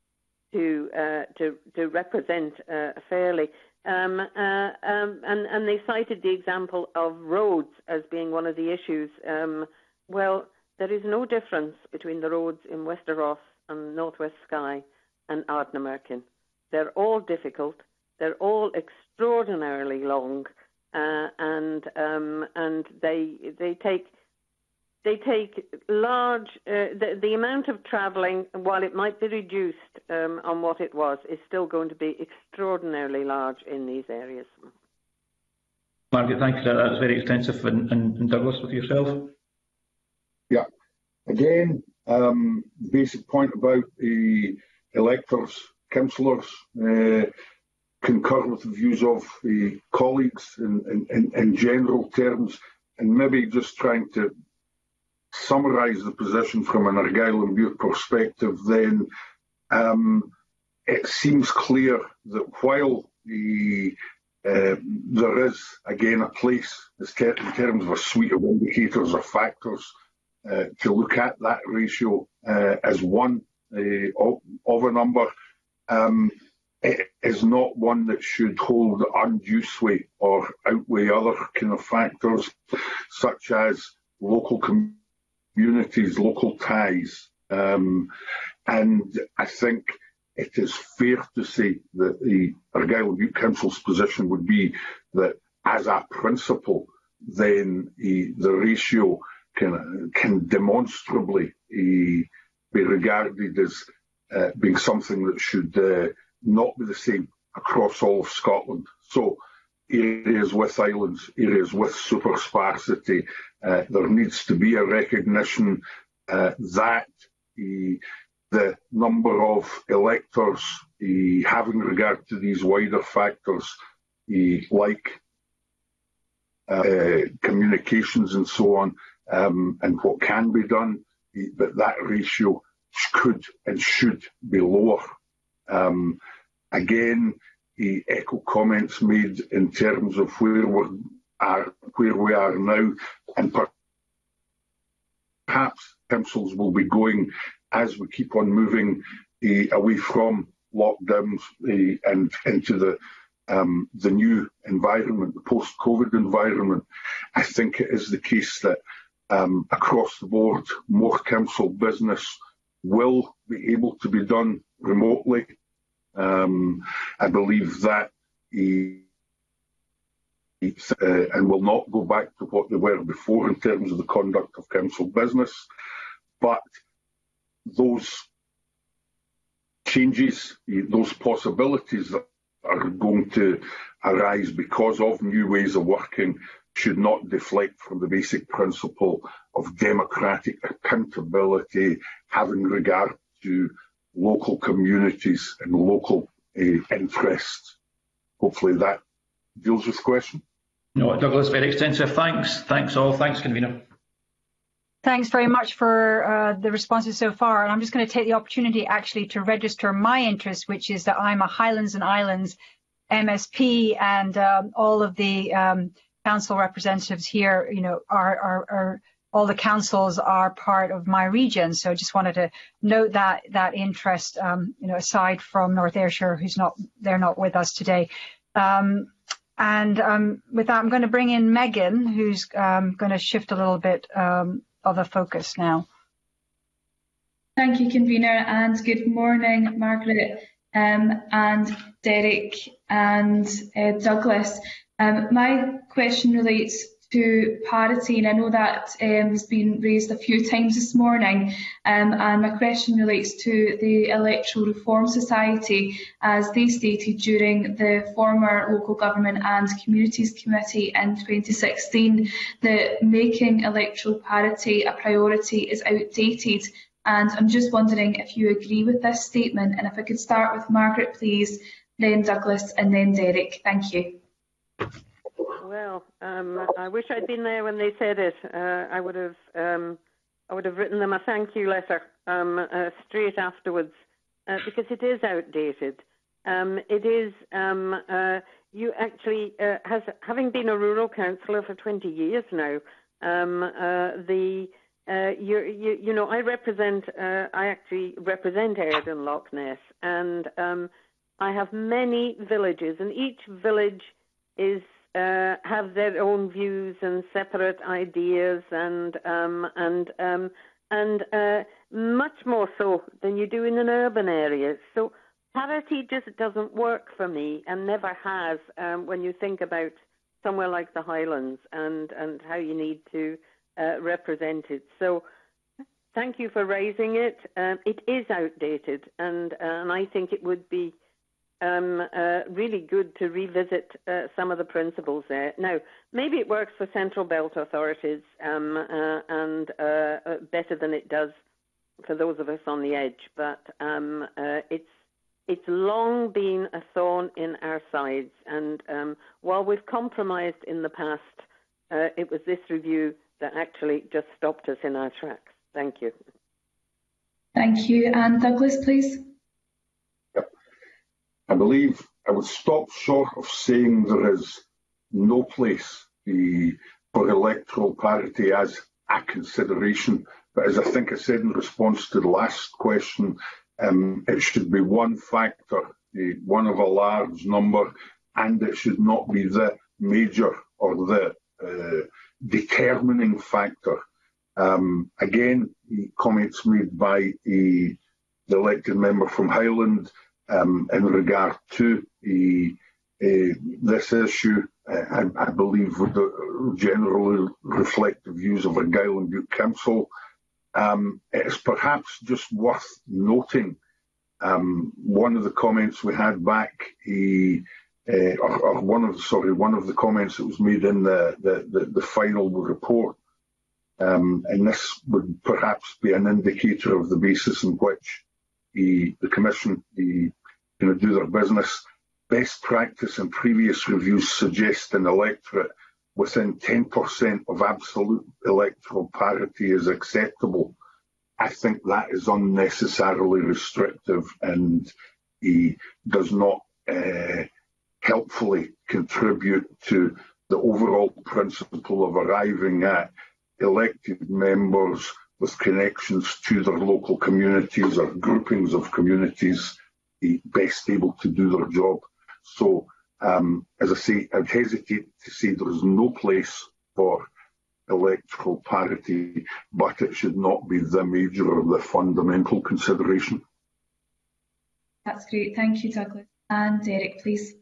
to, uh, to to represent uh, fairly. Um, uh, um, and, and they cited the example of roads as being one of the issues. Um, well, there is no difference between the roads in Wester Ross and North West Skye and Ardnamurchan. They're all difficult. They're all extraordinarily long, uh, and um, and they they take they take large. Uh, the, the amount of travelling, while it might be reduced um, on what it was, is still going to be extraordinarily large in these areas. Margaret, thank you. That's very extensive. And, and, and Douglas, with yourself. Yeah. Again, um, basic point about the electors, councillors, uh, concur with the views of the colleagues in, in, in general terms, and maybe just trying to summarise the position from an Argyll and Bute perspective, then um, it seems clear that while the Uh, there is, again, a place in terms of a suite of indicators or factors uh, to look at that ratio uh, as one uh, of, of a number. Um, it is not one that should hold undue sway or outweigh other kind of factors, such as local communities, local ties. Um, and I think it is fair to say that the Argyll and Bute Council's position would be that, as a principle, then uh, the ratio can, can demonstrably uh, be regarded as uh, being something that should uh, not be the same across all of Scotland. So areas with islands, areas with super sparsity, uh, there needs to be a recognition uh, that uh, the number of electors, uh, having regard to these wider factors uh, like uh, communications and so on, um, and what can be done, uh, but that ratio could and should be lower. Um, again, uh, echo comments made in terms of where we are, where we are now, and perhaps councils will be going as we keep on moving uh, away from lockdowns uh, and into the um, the new environment, the post-COVID environment. I think it is the case that um, across the board, more council business will be able to be done remotely. Um, I believe that uh, uh, and will not go back to what they were before in terms of the conduct of council business. But those changes, those possibilities that are going to arise because of new ways of working should not deflect from the basic principle of democratic accountability, having regard to local communities and local uh, interests. Hopefully that deals with the question. No, Douglas, very extensive. Thanks. Thanks all. Thanks, Convener. Thanks very much for uh, the responses so far. And I'm just going to take the opportunity actually to register my interest, which is that I'm a Highlands and Islands M S P, and um, all of the um, council representatives here, you know, are, are, are all the councils are part of my region. So I just wanted to note that that interest, um, you know, aside from North Ayrshire, who's not, they're not with us today. Um, and um, with that, I'm going to bring in Megan, who's um, going to shift a little bit um, of a focus now. Thank you, Convener, and good morning, Margaret um, and Derek and uh, Douglas. Um, my question relates to parity, and I know that um, has been raised a few times this morning, um, and my question relates to the Electoral Reform Society, as they stated during the former Local Government and Communities Committee in twenty sixteen that making electoral parity a priority is outdated. And I'm just wondering if you agree with this statement, and if I could start with Margaret, please, then Douglas, and then Derek. Thank you. Well, um, I wish I'd been there when they said it. Uh, I would have, um, I would have written them a thank you letter um, uh, straight afterwards, uh, because it is outdated. Um, it is. Um, uh, you actually, uh, has having been a rural councillor for twenty years now. Um, uh, the uh, you, you, you know, I represent. Uh, I actually represent Airden Loch Ness, and um, I have many villages, and each village is. Uh, have their own views and separate ideas, and um, and um, and uh, much more so than you do in an urban area. So parity just doesn't work for me, and never has. Um, when you think about somewhere like the Highlands and and how you need to uh, represent it. So thank you for raising it. Um, it is outdated, and uh, and I think it would be. Um, uh, really good to revisit uh, some of the principles there. Now, maybe it works for Central Belt authorities um, uh, and uh, uh, better than it does for those of us on the edge, but um, uh, it's it's long been a thorn in our sides, and um, while we've compromised in the past, uh, it was this review that actually just stopped us in our tracks. Thank you. Thank you. And Douglas, please. I believe I would stop short of saying there is no place uh, for electoral parity as a consideration, but as I think I said in response to the last question, um, it should be one factor, uh, one of a large number, and it should not be the major or the uh, determining factor. Um, again, comments made by uh, the elected member from Highland, Um, in regard to uh, uh, this issue, uh, I, I believe, would generally reflect the views of Argyll and Bute Council. Um, it's perhaps just worth noting um, one of the comments we had back, he, uh, or, or one of sorry, one of the comments that was made in the the, the, the final report, um, and this would perhaps be an indicator of the basis on which the, the Commission the, you know, do their business. Best practice in previous reviews suggest an electorate within ten percent of absolute electoral parity is acceptable. I think that is unnecessarily restrictive and he does not uh, helpfully contribute to the overall principle of arriving at elected members with connections to their local communities or groupings of communities best able to do their job. So, um, as I say, I'd hesitate to say there is no place for electoral parity, but it should not be the major or the fundamental consideration. That's great. Thank you, Douglas. And Derek, please.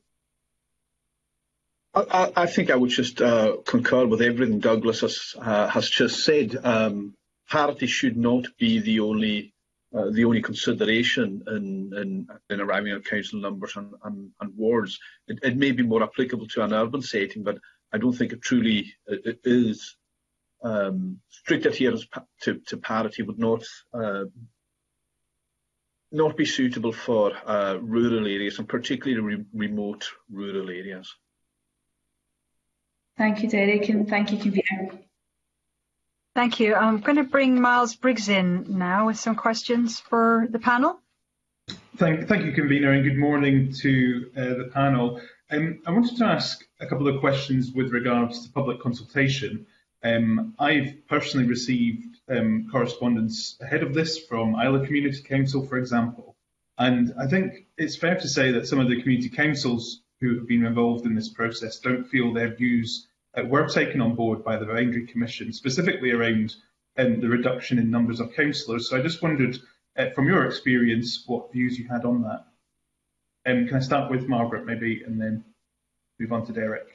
I, I think I would just uh, concur with everything Douglas has, uh, has just said. Um, parity should not be the only uh, the only consideration in, in, in arriving at council numbers and, and, and wards. It, it may be more applicable to an urban setting, but I don't think it truly it, it is. Um, strict adherence to, to parity would not uh, not be suitable for uh, rural areas, and particularly re remote rural areas. Thank you, Derek, and thank you, Convener. Thank you. I'm going to bring Miles Briggs in now with some questions for the panel. Thank, thank you, Convener, and good morning to uh, the panel. Um, I wanted to ask a couple of questions with regards to public consultation. Um, I've personally received um, correspondence ahead of this from Isla Community Council, for example, and I think it's fair to say that some of the community councils who have been involved in this process don't feel their views uh, were taken on board by the Boundary Commission, specifically around um, the reduction in numbers of councillors. So I just wondered, uh, from your experience, what views you had on that. Um, can I start with Margaret, maybe, and then move on to Derek?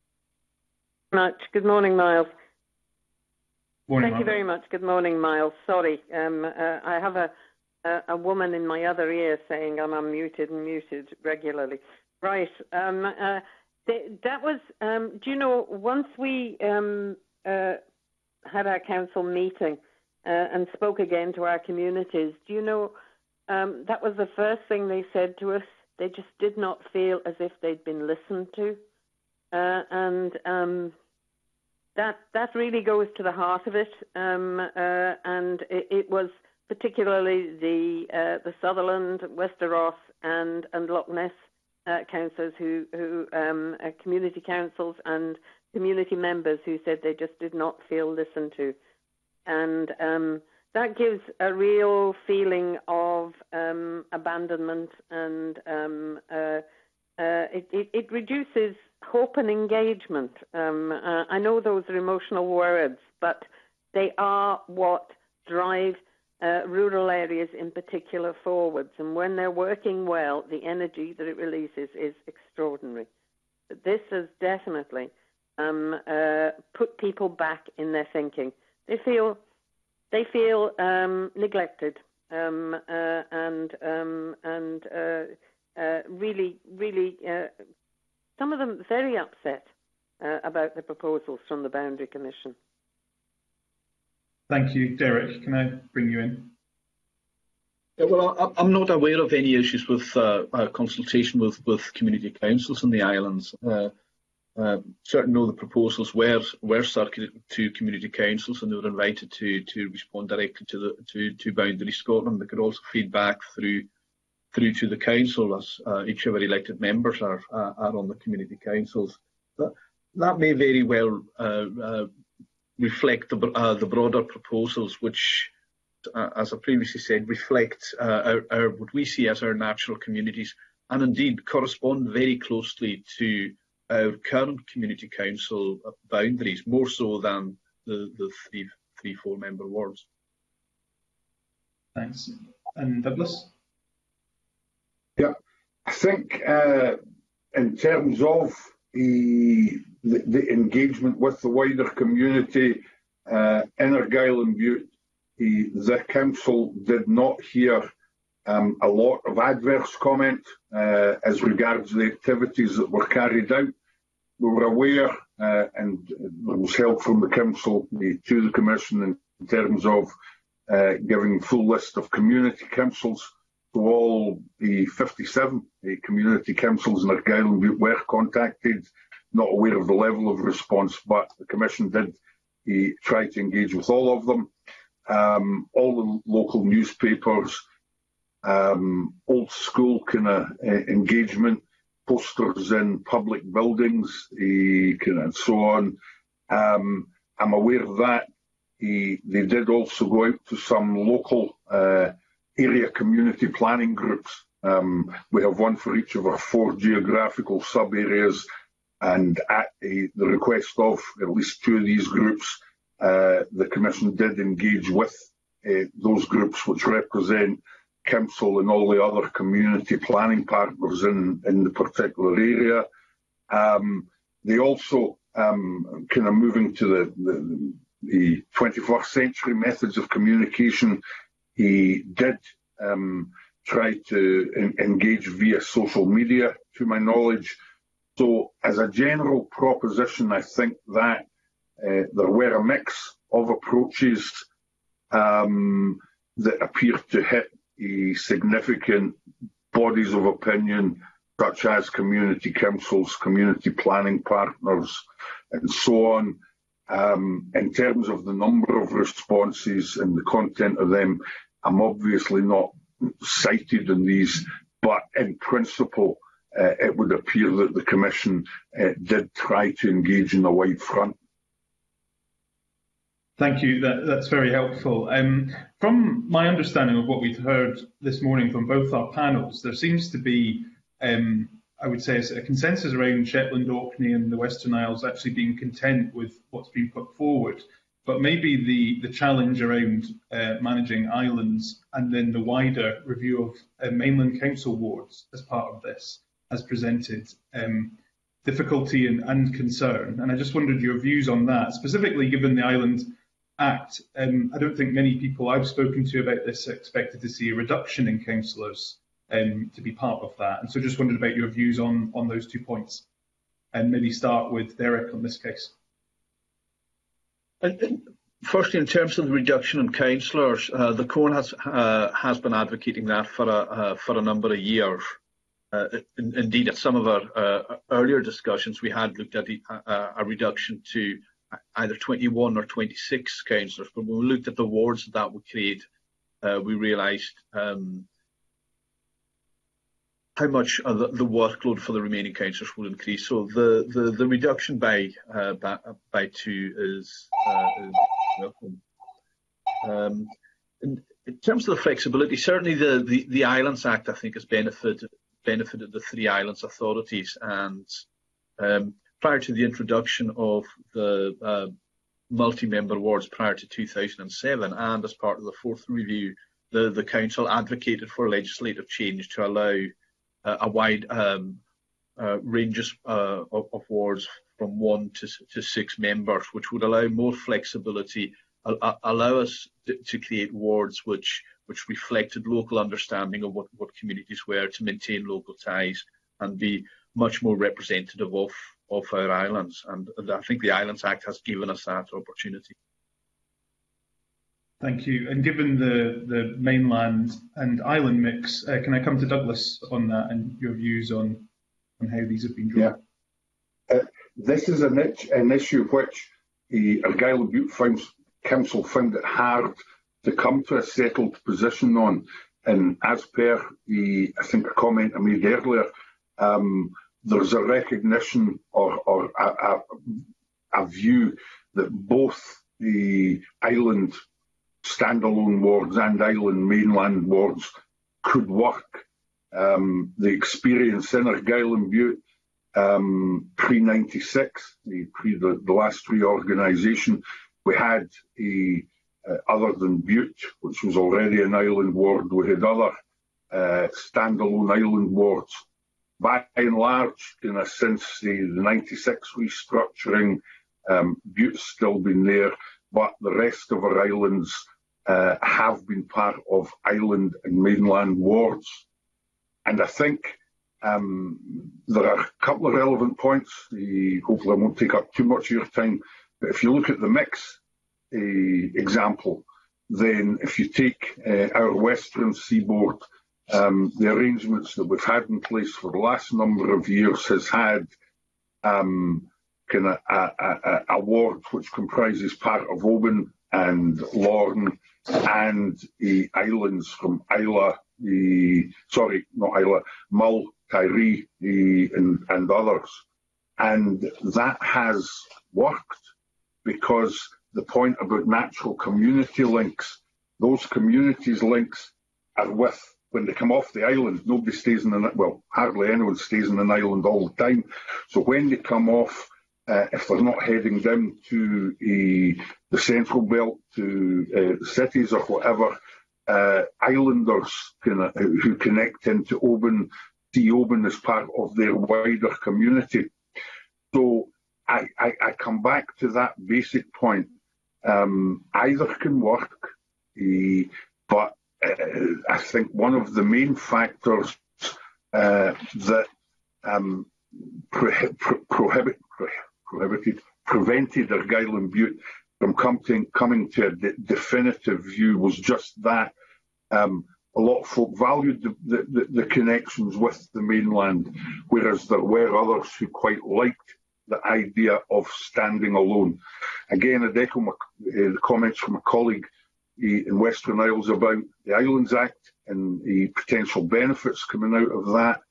Much. Good morning, Miles. Morning, Thank you very much. Good morning, Miles. Sorry, um, uh, I have a, a a woman in my other ear saying I'm unmuted and muted regularly. Right. Um, uh, th that was. Um, do you know? Once we um, uh, had our council meeting uh, and spoke again to our communities, do you know? Um, that was the first thing they said to us. They just did not feel as if they'd been listened to, uh, and. Um, That that really goes to the heart of it, um, uh, and it, it was particularly the uh, the Sutherland, Wester Ross, and and Loch Ness uh, councillors who who um, uh, community councils and community members who said they just did not feel listened to, and um, that gives a real feeling of um, abandonment, and um, uh, uh, it, it it reduces hope and engagement. Um, uh, I know those are emotional words, but they are what drive uh, rural areas in particular forwards. And when they're working well, the energy that it releases is extraordinary. But this has definitely um, uh, put people back in their thinking. They feel they feel um, neglected um, uh, and um, and uh, uh, really really. Uh, Some of them very upset uh, about the proposals from the Boundary Commission. Thank you. Derek, can I bring you in? Yeah, well, I'm not aware of any issues with uh, uh, consultation with, with community councils in the islands. Uh, uh, certainly know the proposals were were circulated to community councils and they were invited to to respond directly to the to, to Boundary Scotland. They could also feed back through through to the council, as uh, each of our elected members are, uh, are on the community councils. That, that may very well uh, uh, reflect the, uh, the broader proposals, which, uh, as I previously said, reflect uh, our, our, what we see as our natural communities, and indeed correspond very closely to our current community council boundaries, more so than the, the three, three, four member wards. Thanks. And Douglas? Yeah, I think uh, in terms of the, the, the engagement with the wider community, uh, in Argyll and Bute, the, the council did not hear um, a lot of adverse comment uh, as regards the activities that were carried out. We were aware, uh, and there was help from the council to the commission in, in terms of uh, giving full list of community councils. So all the fifty-seven uh, community councils in Argyll and Bute were contacted, not aware of the level of response, but the commission did uh, try to engage with all of them. Um, all the local newspapers, um, old school kind of uh, engagement, posters in public buildings, uh, kind of and so on. Um, I'm aware of that. Uh, they did also go out to some local uh, area community planning groups. Um, we have one for each of our four geographical sub-areas, and at uh, the request of at least two of these groups, uh, the Commission did engage with uh, those groups which represent council and all the other community planning partners in, in the particular area. Um, they also, um, kind of moving to the, the, the twenty-first century methods of communication, he did um, try to en engage via social media, to my knowledge. So as a general proposition, I think that uh, there were a mix of approaches um, that appeared to hit a significant bodies of opinion, such as community councils, community planning partners, and so on. Um, in terms of the number of responses and the content of them, I'm obviously not cited in these, but in principle, uh, it would appear that the Commission uh, did try to engage in a wide front. Thank you. That, that's very helpful. Um, from my understanding of what we've heard this morning from both our panels, there seems to be, um, I would say, a consensus around Shetland, Orkney and the Western Isles actually being content with what's been put forward. But maybe the, the challenge around uh, managing islands and then the wider review of uh, mainland council wards as part of this has presented um, difficulty and, and concern. And I just wondered your views on that, specifically given the Island Act. Um, I don't think many people I've spoken to about this expected to see a reduction in councillors um, to be part of that. And so just wondered about your views on, on those two points. And maybe start with Derek on this case. And firstly, in terms of the reduction in councillors, uh, the Cone has uh, has been advocating that for a uh, for a number of years. Uh, in, indeed, at some of our uh, earlier discussions, we had looked at a, a, a reduction to either twenty-one or twenty-six councillors. But when we looked at the wards that that would create, uh, we realised um, how much uh, the, the workload for the remaining councillors will increase. So the the, the reduction by, uh, by by two is, uh, is welcome. Um, in, in terms of the flexibility, certainly the, the, the Islands Act, I think, has benefited benefited the three islands authorities, and um, prior to the introduction of the uh, multi-member wards prior to two thousand seven, and as part of the fourth review, the the council advocated for legislative change to allow Uh, a wide um, uh, ranges uh, of, of wards from one to, to six members, which would allow more flexibility, uh, allow us to, to create wards which which reflected local understanding of what, what communities were, to maintain local ties and be much more representative of, of our islands. And I think the Islands Act has given us that opportunity. Thank you. And given the, the mainland and island mix, uh, can I come to Douglas on that and your views on, on how these have been drawn? Yeah. Uh, this is an, itch, an issue which the Argyll and Bute Council found it hard to come to a settled position on. And as per the, I think, a comment I made earlier, um, there's a recognition or, or a, a, a view that both the island standalone wards and island mainland wards could work. Um, the experience in Argyll and Bute um, pre ninety-six, the, pre the, the last reorganisation, we had a, uh, other than Bute, which was already an island ward, we had other uh, standalone island wards. by and large, you know, since the ninety-six restructuring, um, Butte's still been there, but the rest of our islands uh, have been part of island and mainland wards. And I think um, there are a couple of relevant points. Uh, hopefully I won't take up too much of your time, but if you look at the mix uh, example, then if you take uh, our western seaboard, um, the arrangements that we've had in place for the last number of years has had um, kind of a, a, a ward which comprises part of Oban and Lorne and the islands from Isla, the sorry, not Isla, Mull, Tiree, the, and, and others. And that has worked because the point about natural community links, those communities links are with, when they come off the island, nobody stays in the, well, hardly anyone stays in an island all the time. So when they come off, uh, if they're not heading down to uh, the central belt, to uh, cities or whatever, uh, islanders can, uh, who connect into Oban, see Oban as part of their wider community. So I, I, I come back to that basic point. Um, either can work, uh, but uh, I think one of the main factors uh, that um, prohib pro prohibit, pro prohibited, prevented Argyll and Bute from coming, coming to a de definitive view was just that. Um, a lot of folk valued the, the, the connections with the mainland, whereas there were others who quite liked the idea of standing alone. Again, I'd echo my, uh, the comments from a colleague uh, in Western Isles about the Islands Act and the potential benefits coming out of that.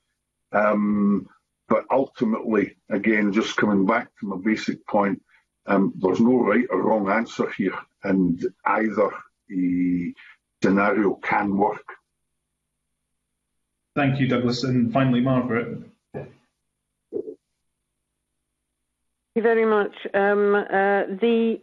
Um, but ultimately, again, just coming back to my basic point, um, there's no right or wrong answer here, and either uh, scenario can work. Thank you, Douglas. And finally, Margaret. Thank you very much. Um, uh, the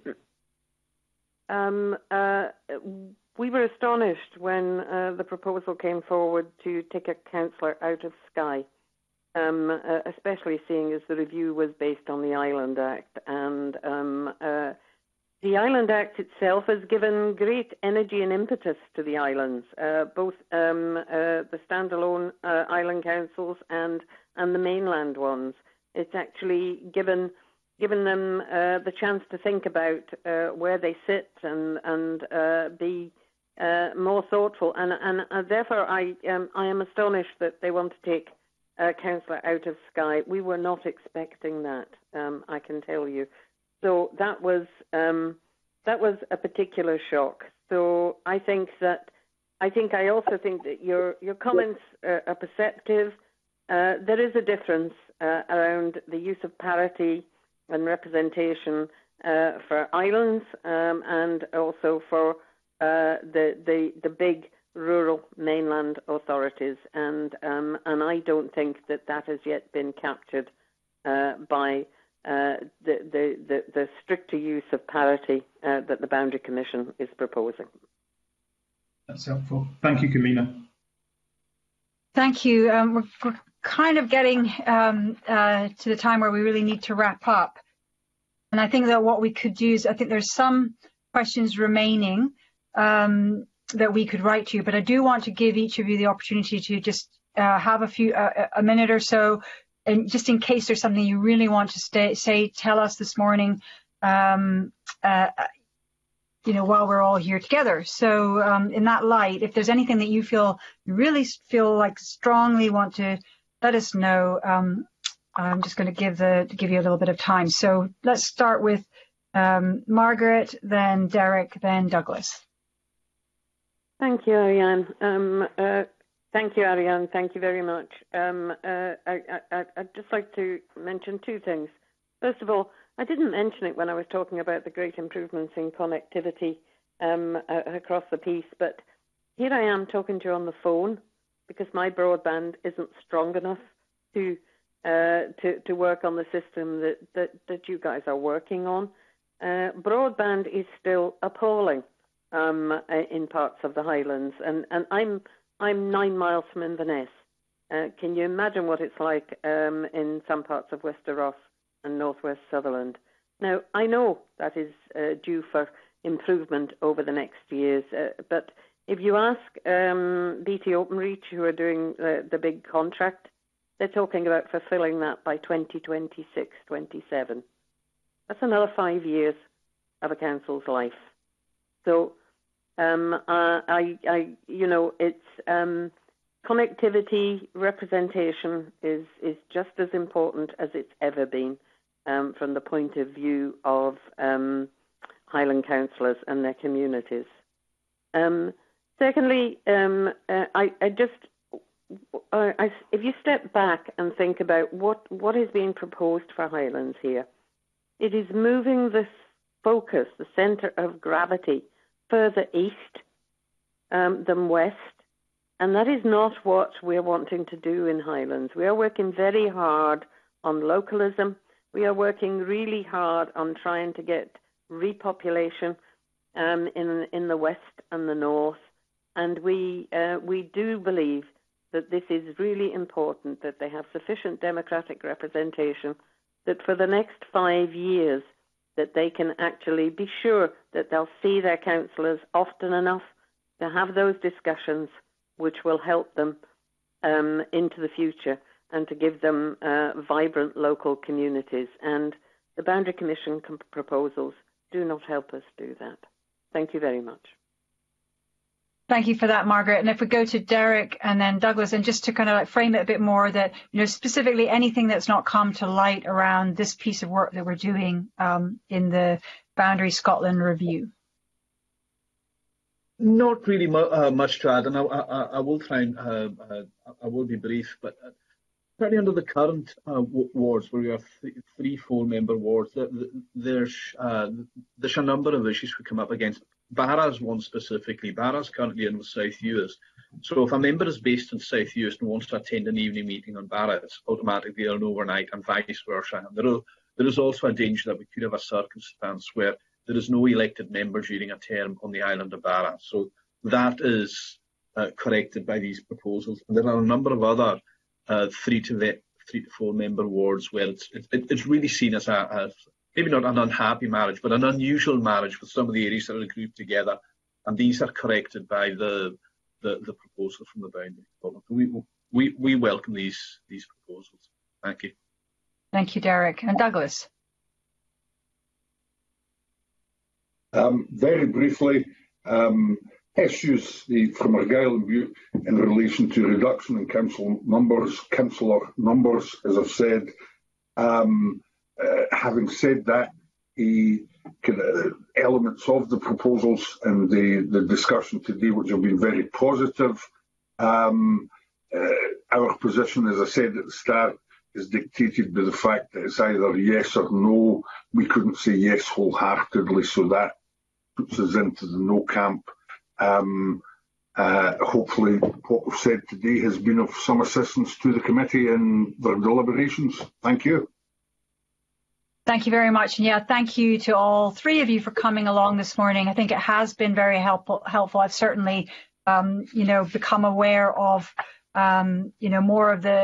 um, uh, we were astonished when uh, the proposal came forward to take a councillor out of Skye, um, uh, especially seeing as the review was based on the Island Act. And um, uh, the Island Act itself has given great energy and impetus to the islands, uh, both um, uh, the standalone uh, island councils and, and the mainland ones. It's actually given given them uh, the chance to think about uh, where they sit and and uh, be uh, more thoughtful. And and uh, therefore, I um, I am astonished that they want to take a councillor out of Skye. We were not expecting that. Um, I can tell you. So that was um, that was a particular shock. So I think that I think I also think that your your comments are, are perceptive. Uh, there is a difference uh, around the use of parity and representation uh, for islands um, and also for uh, the, the the big rural mainland authorities, and um, and I don't think that that has yet been captured uh, by uh, the, the the the stricter use of parity uh, that the Boundary Commission is proposing. That's helpful. Thank you, Convener. Thank you. Um, we're, we're kind of getting um, uh, to the time where we really need to wrap up. And I think that what we could do is, I think there's some questions remaining um, that we could write to you, but I do want to give each of you the opportunity to just uh, have a few, uh, a minute or so, and just in case there's something you really want to stay, say, tell us this morning, um, uh, you know, while we're all here together. So um, in that light, if there's anything that you feel, you really feel like strongly want to let us know, um, I'm just going to give the give you a little bit of time. So let's start with um, Margaret, then Derek, then Douglas. Thank you, Ariane. Um, uh, thank you, Ariane. Thank you very much. Um, uh, I, I, I'd just like to mention two things. First of all, I didn't mention it when I was talking about the great improvements in connectivity um, uh, across the piece, but here I am talking to you on the phone because my broadband isn't strong enough to uh, to, to work on the system that, that, that you guys are working on. Uh, broadband is still appalling um, in parts of the Highlands, and, and I'm I'm nine miles from Inverness, Uh, can you imagine what it's like um, in some parts of Wester Ross and Northwest Sutherland? Now, I know that is uh, due for improvement over the next years, uh, but if you ask um, B T Openreach, who are doing uh, the big contract, they're talking about fulfilling that by twenty twenty-six, twenty-seven. That's another five years of a council's life. So, um, uh, I, I, you know, it's um, connectivity representation is is just as important as it's ever been um, from the point of view of um, Highland councillors and their communities. Um, secondly, um, uh, I, I just, uh, I, if you step back and think about what, what is being proposed for Highlands here, it is moving the focus, the centre of gravity, further east um, than west. And that is not what we're wanting to do in Highlands. We are working very hard on localism. We are working really hard on trying to get repopulation um, in in the west and the north, and we uh, we do believe that this is really important, that they have sufficient democratic representation, that for the next five years that they can actually be sure that they'll see their councillors often enough to have those discussions which will help them um, into the future and to give them uh, vibrant local communities. And the Boundary Commission com- proposals do not help us do that. Thank you very much. Thank you for that, Margaret. And if we go to Derek and then Douglas, and just to kind of like frame it a bit more, that, you know, specifically anything that's not come to light around this piece of work that we're doing um, in the Boundary Scotland review. Not really mu uh, much to add, and I, I, I will try and uh, uh, I will be brief, but uh, certainly under the current uh, wards, where we have th three, four-member wards, there's uh, there's a number of issues we come up against. Barra's one specifically. Barra's currently in with South Uist. So if a member is based in South Uist and wants to attend an evening meeting on Barra, it's automatically an overnight, and vice versa. And there, are, there is also a danger that we could have a circumstance where there is no elected member during a term on the island of Barra. So that is uh, corrected by these proposals. And there are a number of other uh, three to the, three to four member wards where it's it, it's really seen as a as maybe not an unhappy marriage, but an unusual marriage with some of the areas that are grouped together. And these are corrected by the the, the proposal from the Boundary. We we we welcome these these proposals. Thank you. Thank you, Derek. And Douglas. Um, very briefly, um, issues the, from Argyll and Bute in relation to reduction in council numbers, councillor numbers, as I've said. Um, uh, having said that, the uh, elements of the proposals and the, the discussion today, which have been very positive, um, uh, our position, as I said at the start, is dictated by the fact that it's either yes or no. We couldn't say yes wholeheartedly, so that puts us into the no camp. Um, uh, hopefully what we've said today has been of some assistance to the committee in their deliberations. Thank you. Thank you very much. And yeah, thank you to all three of you for coming along this morning. I think it has been very helpful. helpful. I've certainly, um, you know, become aware of, um, you know, more of the